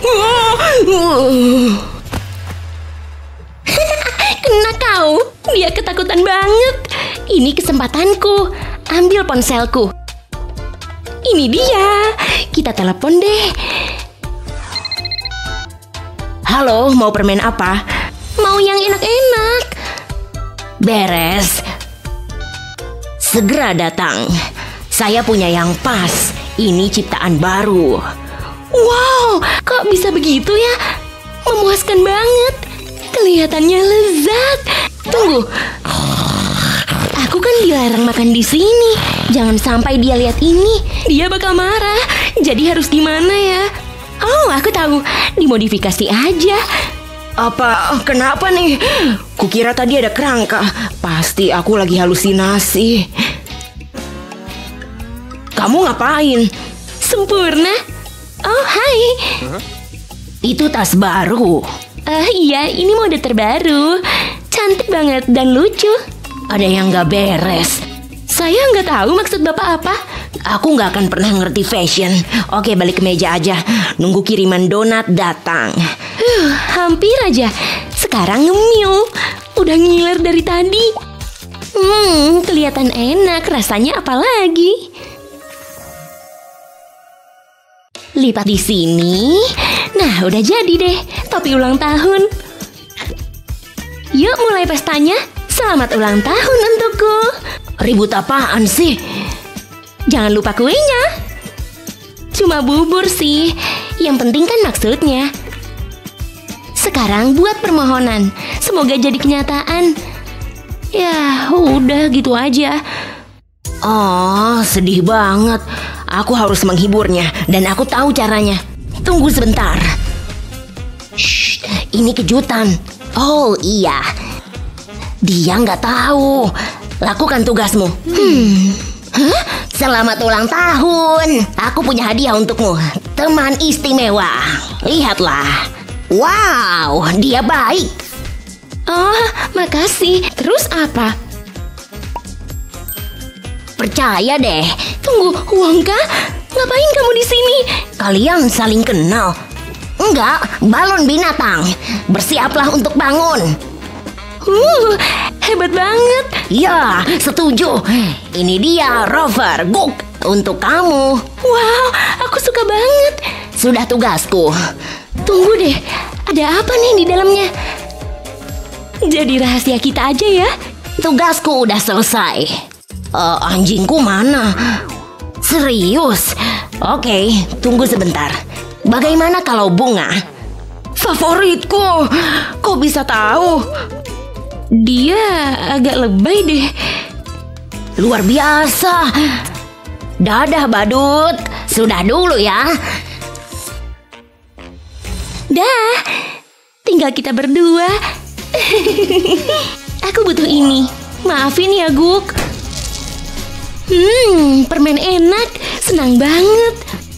Kena kau. Dia ketakutan banget. Ini kesempatanku. Ambil ponselku. Ini dia. Kita telepon deh. Halo, mau permen apa? Mau yang enak-enak. Beres. Segera datang. Saya punya yang pas. Ini ciptaan baru. Wow, kok bisa begitu ya? Memuaskan banget. Kelihatannya lezat. Tunggu. Aku kan dilarang makan di sini. Jangan sampai dia lihat ini. Dia bakal marah. Jadi harus gimana ya? Oh, aku tahu. Dimodifikasi aja. Apa? Kenapa nih? Kukira tadi ada kerangka. Pasti aku lagi halusinasi. Kamu ngapain? Sempurna. Oh, hai. Huh? Itu tas baru. Uh, iya, ini mode terbaru. Cantik banget dan lucu. Ada yang gak beres. Saya nggak tahu maksud bapak apa. Aku nggak akan pernah ngerti fashion. Oke, balik ke meja aja. Nunggu kiriman donat datang. Huh, hampir aja. Sekarang ngemil. Udah ngiler dari tadi. Hmm, kelihatan enak. Rasanya apa lagi? Lipat di sini. Nah, udah jadi deh. Topi ulang tahun. Yuk mulai pestanya. Selamat ulang tahun untukku. Ribut apaan sih? Jangan lupa kuenya. Cuma bubur sih. Yang penting kan maksudnya. Sekarang buat permohonan. Semoga jadi kenyataan. Ya udah gitu aja. Oh, sedih banget. Aku harus menghiburnya. Dan aku tahu caranya. Tunggu sebentar. Shh, ini kejutan. Oh iya, dia nggak tahu. Lakukan tugasmu. Hmm. Hah? Selamat ulang tahun. Aku punya hadiah untukmu. Teman istimewa. Lihatlah. Wow, dia baik. Oh, makasih. Terus apa? Percaya deh. Tunggu, Wongka. Ngapain kamu di sini? Kalian saling kenal. Enggak, balon binatang. Bersiaplah untuk bangun. Uh, hebat banget. Ya, setuju. Ini dia Rover Guk untuk kamu. Wow, aku suka banget. Sudah tugasku. Tunggu deh, ada apa nih di dalamnya? Jadi rahasia kita aja ya. Tugasku udah selesai. Uh, anjingku mana? Serius? Oke, tunggu sebentar. Bagaimana kalau bunga? Favoritku. Kok bisa tahu? Dia agak lebay deh. Luar biasa. Dadah badut. Sudah dulu ya. Dah. Tinggal kita berdua. Aku butuh ini. Maafin ya Guk. Hmm, permen enak. Senang banget.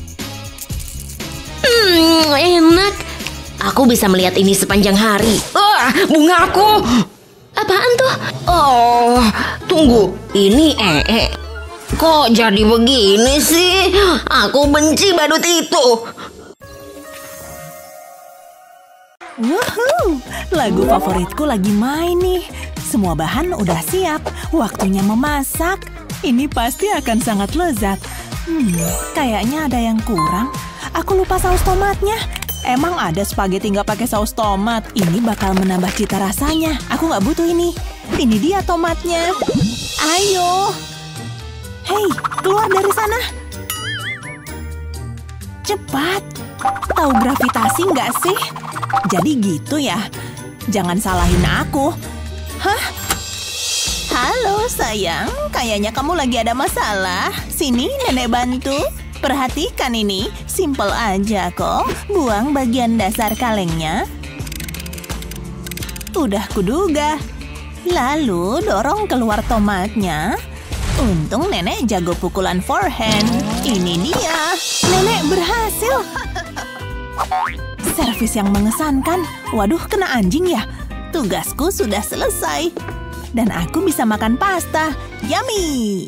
Hmm, enak. Aku bisa melihat ini sepanjang hari. Ah, bungaku. Apaan tuh? Oh, tunggu. Ini ee. Kok jadi begini sih? Aku benci badut itu. Wuhu, lagu favoritku lagi main nih. Semua bahan udah siap. Waktunya memasak. Ini pasti akan sangat lezat. Hmm, kayaknya ada yang kurang. Aku lupa saus tomatnya. Emang ada spaghetti nggak pakai saus tomat? Ini bakal menambah cita rasanya. Aku nggak butuh ini. Ini dia tomatnya. Ayo. Hei, keluar dari sana. Cepat. Tahu gravitasi nggak sih? Jadi gitu ya. Jangan salahin aku. Hah? Halo sayang, kayaknya kamu lagi ada masalah. Sini nenek bantu. Perhatikan ini, simple aja kok. Buang bagian dasar kalengnya. Udah kuduga. Lalu dorong keluar tomatnya. Untung nenek jago pukulan forehand. Ini dia. Nenek berhasil. Servis yang mengesankan. Waduh, kena anjing ya. Tugasku sudah selesai. Dan aku bisa makan pasta. Yummy!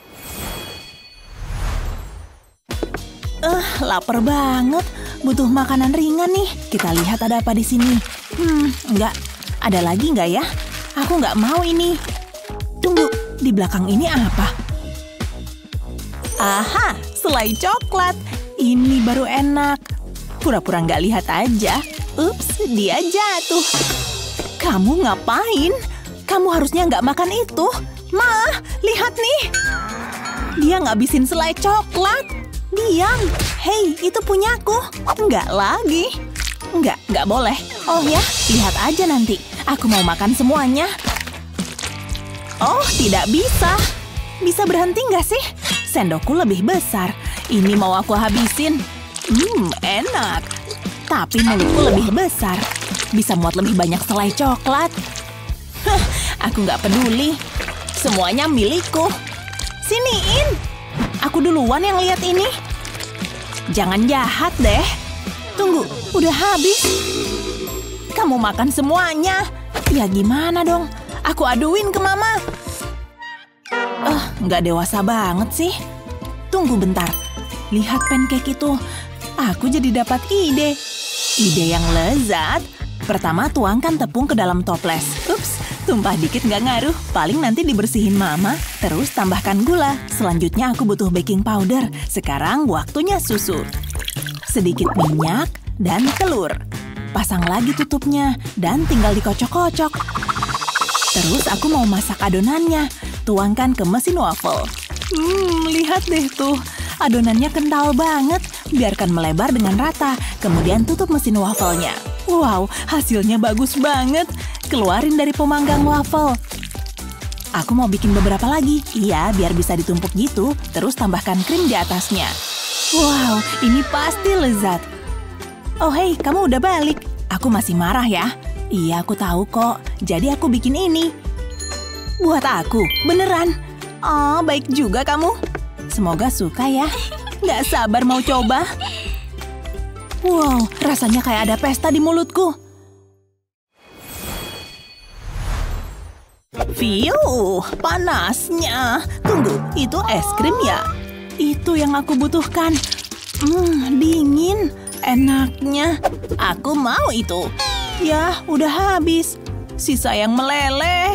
Eh, uh, lapar banget. Butuh makanan ringan nih. Kita lihat ada apa di sini. Hmm, enggak. Ada lagi nggak ya? Aku nggak mau ini. Tunggu, di belakang ini apa? Aha, selai coklat. Ini baru enak. Pura-pura nggak lihat aja. Ups, dia jatuh. Kamu ngapain? Kamu harusnya nggak makan itu. Ma, lihat nih. Dia ngabisin selai coklat. Diam. Hei, itu punyaku. Nggak lagi. Nggak, nggak boleh. Oh ya, lihat aja nanti. Aku mau makan semuanya. Oh, tidak bisa. Bisa berhenti nggak sih? Sendokku lebih besar. Ini mau aku habisin. Hmm, enak. Tapi mulutku lebih besar. Bisa muat lebih banyak selai coklat. Hah, aku nggak peduli. Semuanya milikku. Siniin. Aku duluan yang lihat ini. Jangan jahat deh. Tunggu, udah habis. Kamu makan semuanya. Ya gimana dong? Aku aduin ke mama. Eh, uh, nggak dewasa banget sih. Tunggu bentar. Lihat pancake itu. Aku jadi dapat ide. Ide yang lezat. Pertama, tuangkan tepung ke dalam toples. Ups, tumpah dikit nggak ngaruh. Paling nanti dibersihin mama. Terus tambahkan gula. Selanjutnya aku butuh baking powder. Sekarang waktunya susu. Sedikit minyak dan telur. Pasang lagi tutupnya dan tinggal dikocok-kocok. Terus aku mau masak adonannya. Tuangkan ke mesin waffle. Hmm, lihat deh tuh. Adonannya kental banget. Biarkan melebar dengan rata. Kemudian tutup mesin waffle-nya. Wow, hasilnya bagus banget. Keluarin dari pemanggang waffle. Aku mau bikin beberapa lagi. Iya, biar bisa ditumpuk gitu. Terus tambahkan krim di atasnya. Wow, ini pasti lezat. Oh hei, kamu udah balik. Aku masih marah ya. Iya, aku tahu kok. Jadi aku bikin ini. Buat aku, beneran. Oh, baik juga kamu. Semoga suka ya. Nggak sabar mau coba. Wow, rasanya kayak ada pesta di mulutku. Fiuh, panasnya. Tunggu, itu es krim ya? Itu yang aku butuhkan. Hmm, dingin. Enaknya. Aku mau itu. Ya, udah habis. Sisa yang meleleh.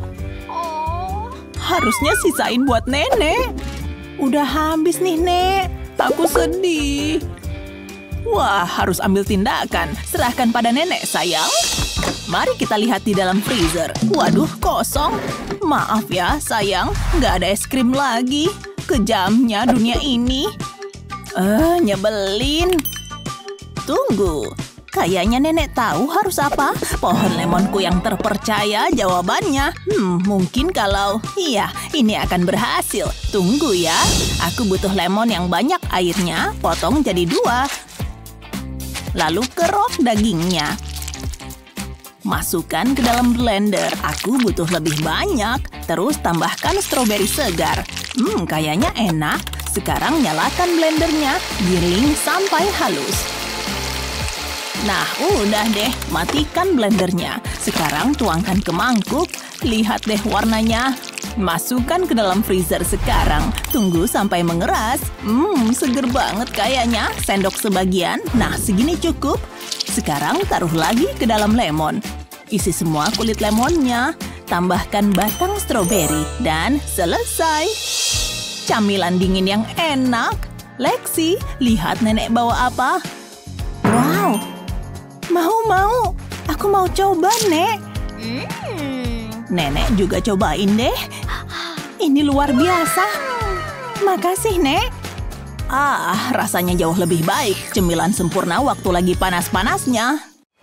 Harusnya sisain buat nenek. Udah habis nih, Nek. Aku sedih. Wah, harus ambil tindakan. Serahkan pada nenek, sayang. Mari kita lihat di dalam freezer. Waduh, kosong. Maaf ya, sayang. Nggak ada es krim lagi. Kejamnya dunia ini. Eh, nyebelin. Tunggu. Kayaknya nenek tahu harus apa. Pohon lemonku yang terpercaya jawabannya. Hmm, mungkin kalau... Iya, ini akan berhasil. Tunggu ya. Aku butuh lemon yang banyak airnya. Potong jadi dua. Lalu kerok dagingnya. Masukkan ke dalam blender. Aku butuh lebih banyak. Terus tambahkan stroberi segar. Hmm, kayaknya enak. Sekarang nyalakan blendernya. Giling sampai halus. Nah, udah deh. Matikan blendernya. Sekarang tuangkan ke mangkuk. Lihat deh warnanya. Masukkan ke dalam freezer sekarang. Tunggu sampai mengeras. Hmm, seger banget kayaknya. Sendok sebagian. Nah, segini cukup. Sekarang taruh lagi ke dalam lemon. Isi semua kulit lemonnya. Tambahkan batang stroberi. Dan selesai. Camilan dingin yang enak. Lexi, lihat nenek bawa apa? Wow. Mau, mau. Aku mau coba, Nek. Mm. Nenek juga cobain deh. Ini luar biasa. Makasih, Nek. Ah, rasanya jauh lebih baik. Cemilan sempurna waktu lagi panas-panasnya.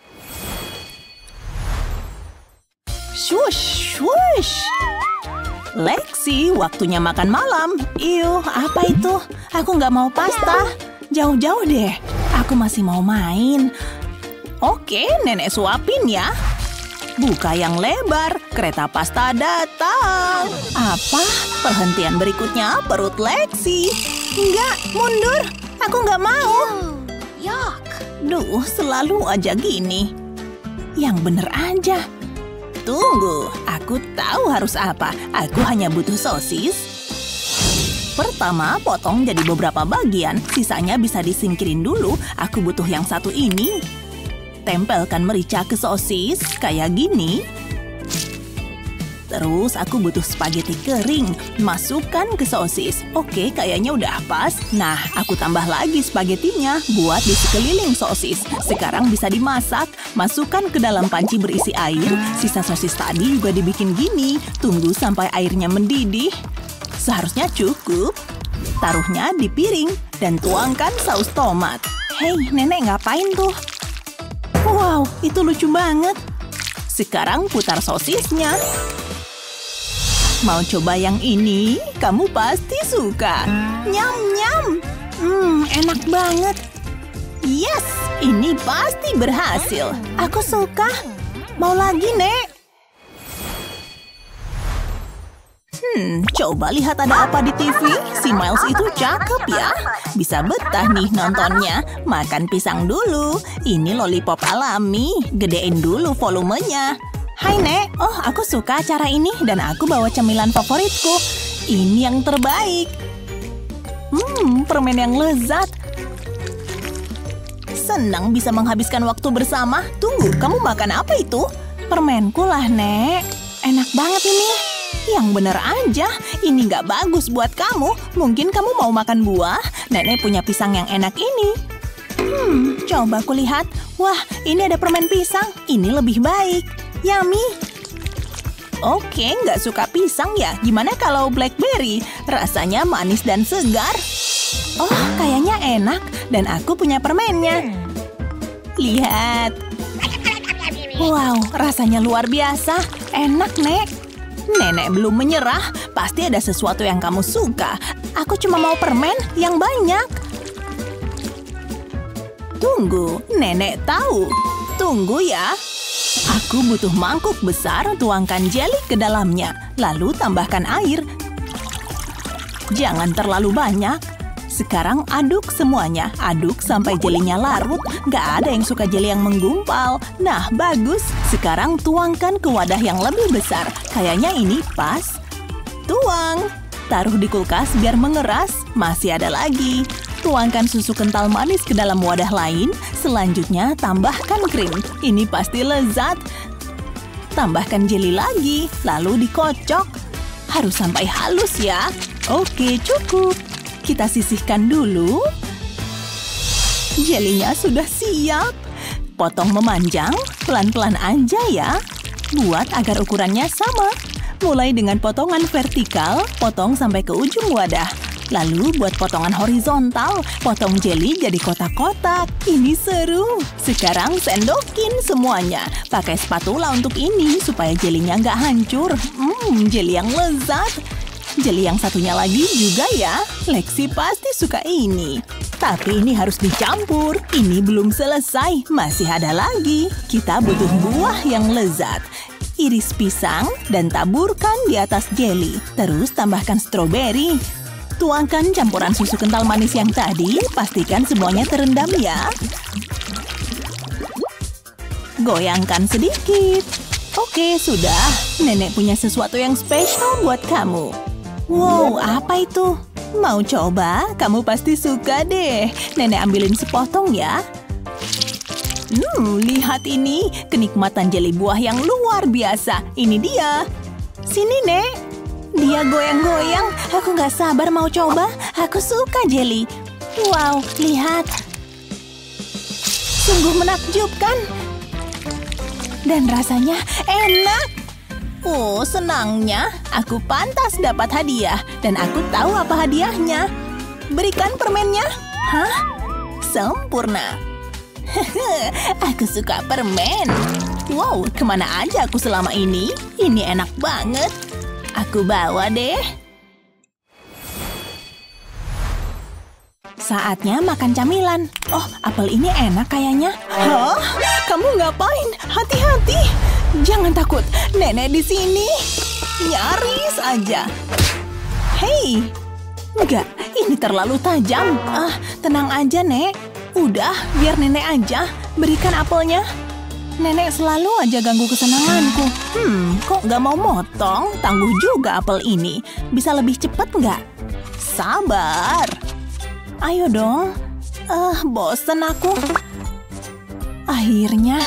Shush, shush. Lexi, waktunya makan malam. Iuh, apa itu? Aku nggak mau pasta. Jauh-jauh deh. Aku masih mau main. Oke, nenek suapin ya. Buka yang lebar, kereta pasta datang. Apa? Perhentian berikutnya perut Lexi. Enggak, mundur. Aku nggak mau. Yuck. Duh, selalu aja gini. Yang bener aja. Tunggu, aku tahu harus apa. Aku hanya butuh sosis. Pertama, potong jadi beberapa bagian. Sisanya bisa disingkirin dulu. Aku butuh yang satu ini. Tempelkan merica ke sosis, kayak gini. Terus aku butuh spaghetti kering. Masukkan ke sosis. Oke, kayaknya udah pas. Nah, aku tambah lagi spagettinya buat di sekeliling sosis. Sekarang bisa dimasak. Masukkan ke dalam panci berisi air. Sisa sosis tadi juga dibikin gini. Tunggu sampai airnya mendidih. Seharusnya cukup. Taruhnya di piring dan tuangkan saus tomat. Hei, nenek ngapain tuh? Wow, itu lucu banget. Sekarang putar sosisnya. Mau coba yang ini? Kamu pasti suka. Nyam-nyam. Hmm, enak banget. Yes, ini pasti berhasil. Aku suka. Mau lagi, Nek? Hmm, coba lihat ada apa di T V. Si Miles itu cakep ya. Bisa betah nih nontonnya. Makan pisang dulu. Ini lollipop alami. Gedein dulu volumenya. Hai, Nek. Oh, aku suka acara ini dan aku bawa cemilan favoritku. Ini yang terbaik. Hmm, permen yang lezat. Senang bisa menghabiskan waktu bersama. Tunggu, kamu makan apa itu? Permenku lah, Nek. Enak banget ini. Yang bener aja, ini nggak bagus buat kamu. Mungkin kamu mau makan buah. Nenek punya pisang yang enak ini. Hmm, coba aku lihat. Wah, ini ada permen pisang. Ini lebih baik. Yummy. Oke, nggak suka pisang ya? Gimana kalau blackberry? Rasanya manis dan segar. Oh, kayaknya enak. Dan aku punya permennya. Lihat. Wow, rasanya luar biasa. Enak, Nek. Nenek belum menyerah. Pasti ada sesuatu yang kamu suka. Aku cuma mau permen yang banyak. Tunggu, Nenek tahu. Tunggu ya. Aku butuh mangkuk besar, tuangkan jelly ke dalamnya. Lalu tambahkan air. Jangan terlalu banyak. Sekarang aduk semuanya. Aduk sampai jelinya larut. Gak ada yang suka jeli yang menggumpal. Nah, bagus. Sekarang tuangkan ke wadah yang lebih besar. Kayaknya ini pas. Tuang. Taruh di kulkas biar mengeras. Masih ada lagi. Tuangkan susu kental manis ke dalam wadah lain. Selanjutnya, tambahkan krim. Ini pasti lezat. Tambahkan jeli lagi. Lalu dikocok. Harus sampai halus ya. Oke, cukup. Kita sisihkan dulu. Jelinya sudah siap. Potong memanjang, pelan-pelan aja ya. Buat agar ukurannya sama. Mulai dengan potongan vertikal, potong sampai ke ujung wadah. Lalu buat potongan horizontal, potong jeli jadi kotak-kotak. Ini seru. Sekarang sendokin semuanya. Pakai spatula untuk ini supaya jelinya nggak hancur. Hmm, jeli yang lezat. Jeli yang satunya lagi juga ya. Lexi pasti suka ini. Tapi ini harus dicampur. Ini belum selesai. Masih ada lagi. Kita butuh buah yang lezat. Iris pisang dan taburkan di atas jeli. Terus tambahkan stroberi. Tuangkan campuran susu kental manis yang tadi. Pastikan semuanya terendam ya. Goyangkan sedikit. Oke, sudah. Nenek punya sesuatu yang spesial buat kamu. Wow, apa itu? Mau coba? Kamu pasti suka deh. Nenek ambilin sepotong ya. Hmm, lihat ini. Kenikmatan jeli buah yang luar biasa. Ini dia. Sini, Nek. Dia goyang-goyang. Aku nggak sabar mau coba. Aku suka jeli. Wow, lihat. Sungguh menakjubkan. Dan rasanya enak. Oh, senangnya. Aku pantas dapat hadiah. Dan aku tahu apa hadiahnya. Berikan permennya. Hah? Sempurna. Aku suka permen. Wow, kemana aja aku selama ini? Ini enak banget. Aku bawa deh. Saatnya makan camilan. Oh, apel ini enak kayaknya. Hah? Kamu ngapain? Hati-hati. Jangan takut, nenek di sini. Nyaris aja. Hei, enggak, ini terlalu tajam. Ah, tenang aja, Nek. Udah, biar nenek aja. Berikan apelnya. Nenek selalu aja ganggu kesenanganku. Hmm, kok nggak mau motong? Tangguh juga apel ini. Bisa lebih cepat nggak? Sabar. Ayo dong. Ah, bosen aku. Akhirnya.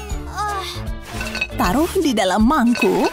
Taruh di dalam mangkuk.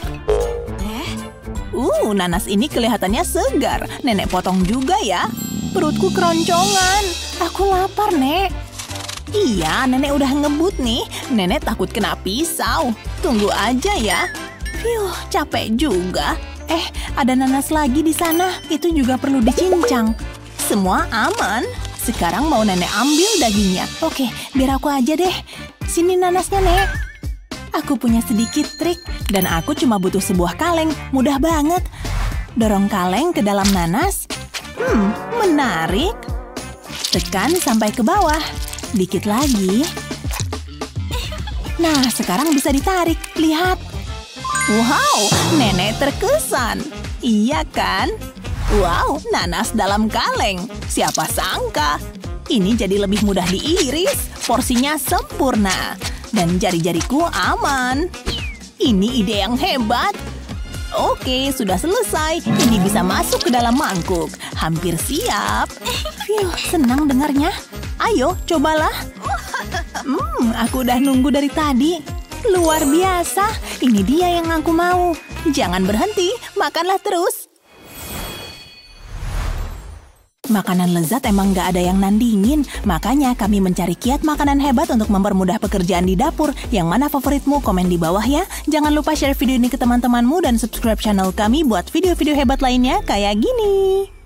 Uh, nanas ini kelihatannya segar. Nenek potong juga ya. Perutku keroncongan. Aku lapar, Nek. Iya, nenek udah ngebut nih. Nenek takut kena pisau. Tunggu aja ya. Phew, capek juga. Eh, ada nanas lagi di sana. Itu juga perlu dicincang. Semua aman. Sekarang mau nenek ambil dagingnya. Oke, biar aku aja deh. Sini nanasnya, Nek. Aku punya sedikit trik. Dan aku cuma butuh sebuah kaleng. Mudah banget. Dorong kaleng ke dalam nanas. Hmm, menarik. Tekan sampai ke bawah. Dikit lagi. Nah, sekarang bisa ditarik. Lihat. Wow, nenek terkesan. Iya kan? Wow, nanas dalam kaleng. Siapa sangka? Ini jadi lebih mudah diiris. Porsinya sempurna. Dan jari-jariku aman. Ini ide yang hebat. Oke, sudah selesai. Ini bisa masuk ke dalam mangkuk. Hampir siap. Phew, senang dengarnya. Ayo, cobalah. Hmm, aku udah nunggu dari tadi. Luar biasa. Ini dia yang aku mau. Jangan berhenti, makanlah terus. Makanan lezat emang nggak ada yang nandingin. Makanya kami mencari kiat makanan hebat untuk mempermudah pekerjaan di dapur. Yang mana favoritmu? Komen di bawah ya. Jangan lupa share video ini ke teman-temanmu dan subscribe channel kami buat video-video hebat lainnya kayak gini.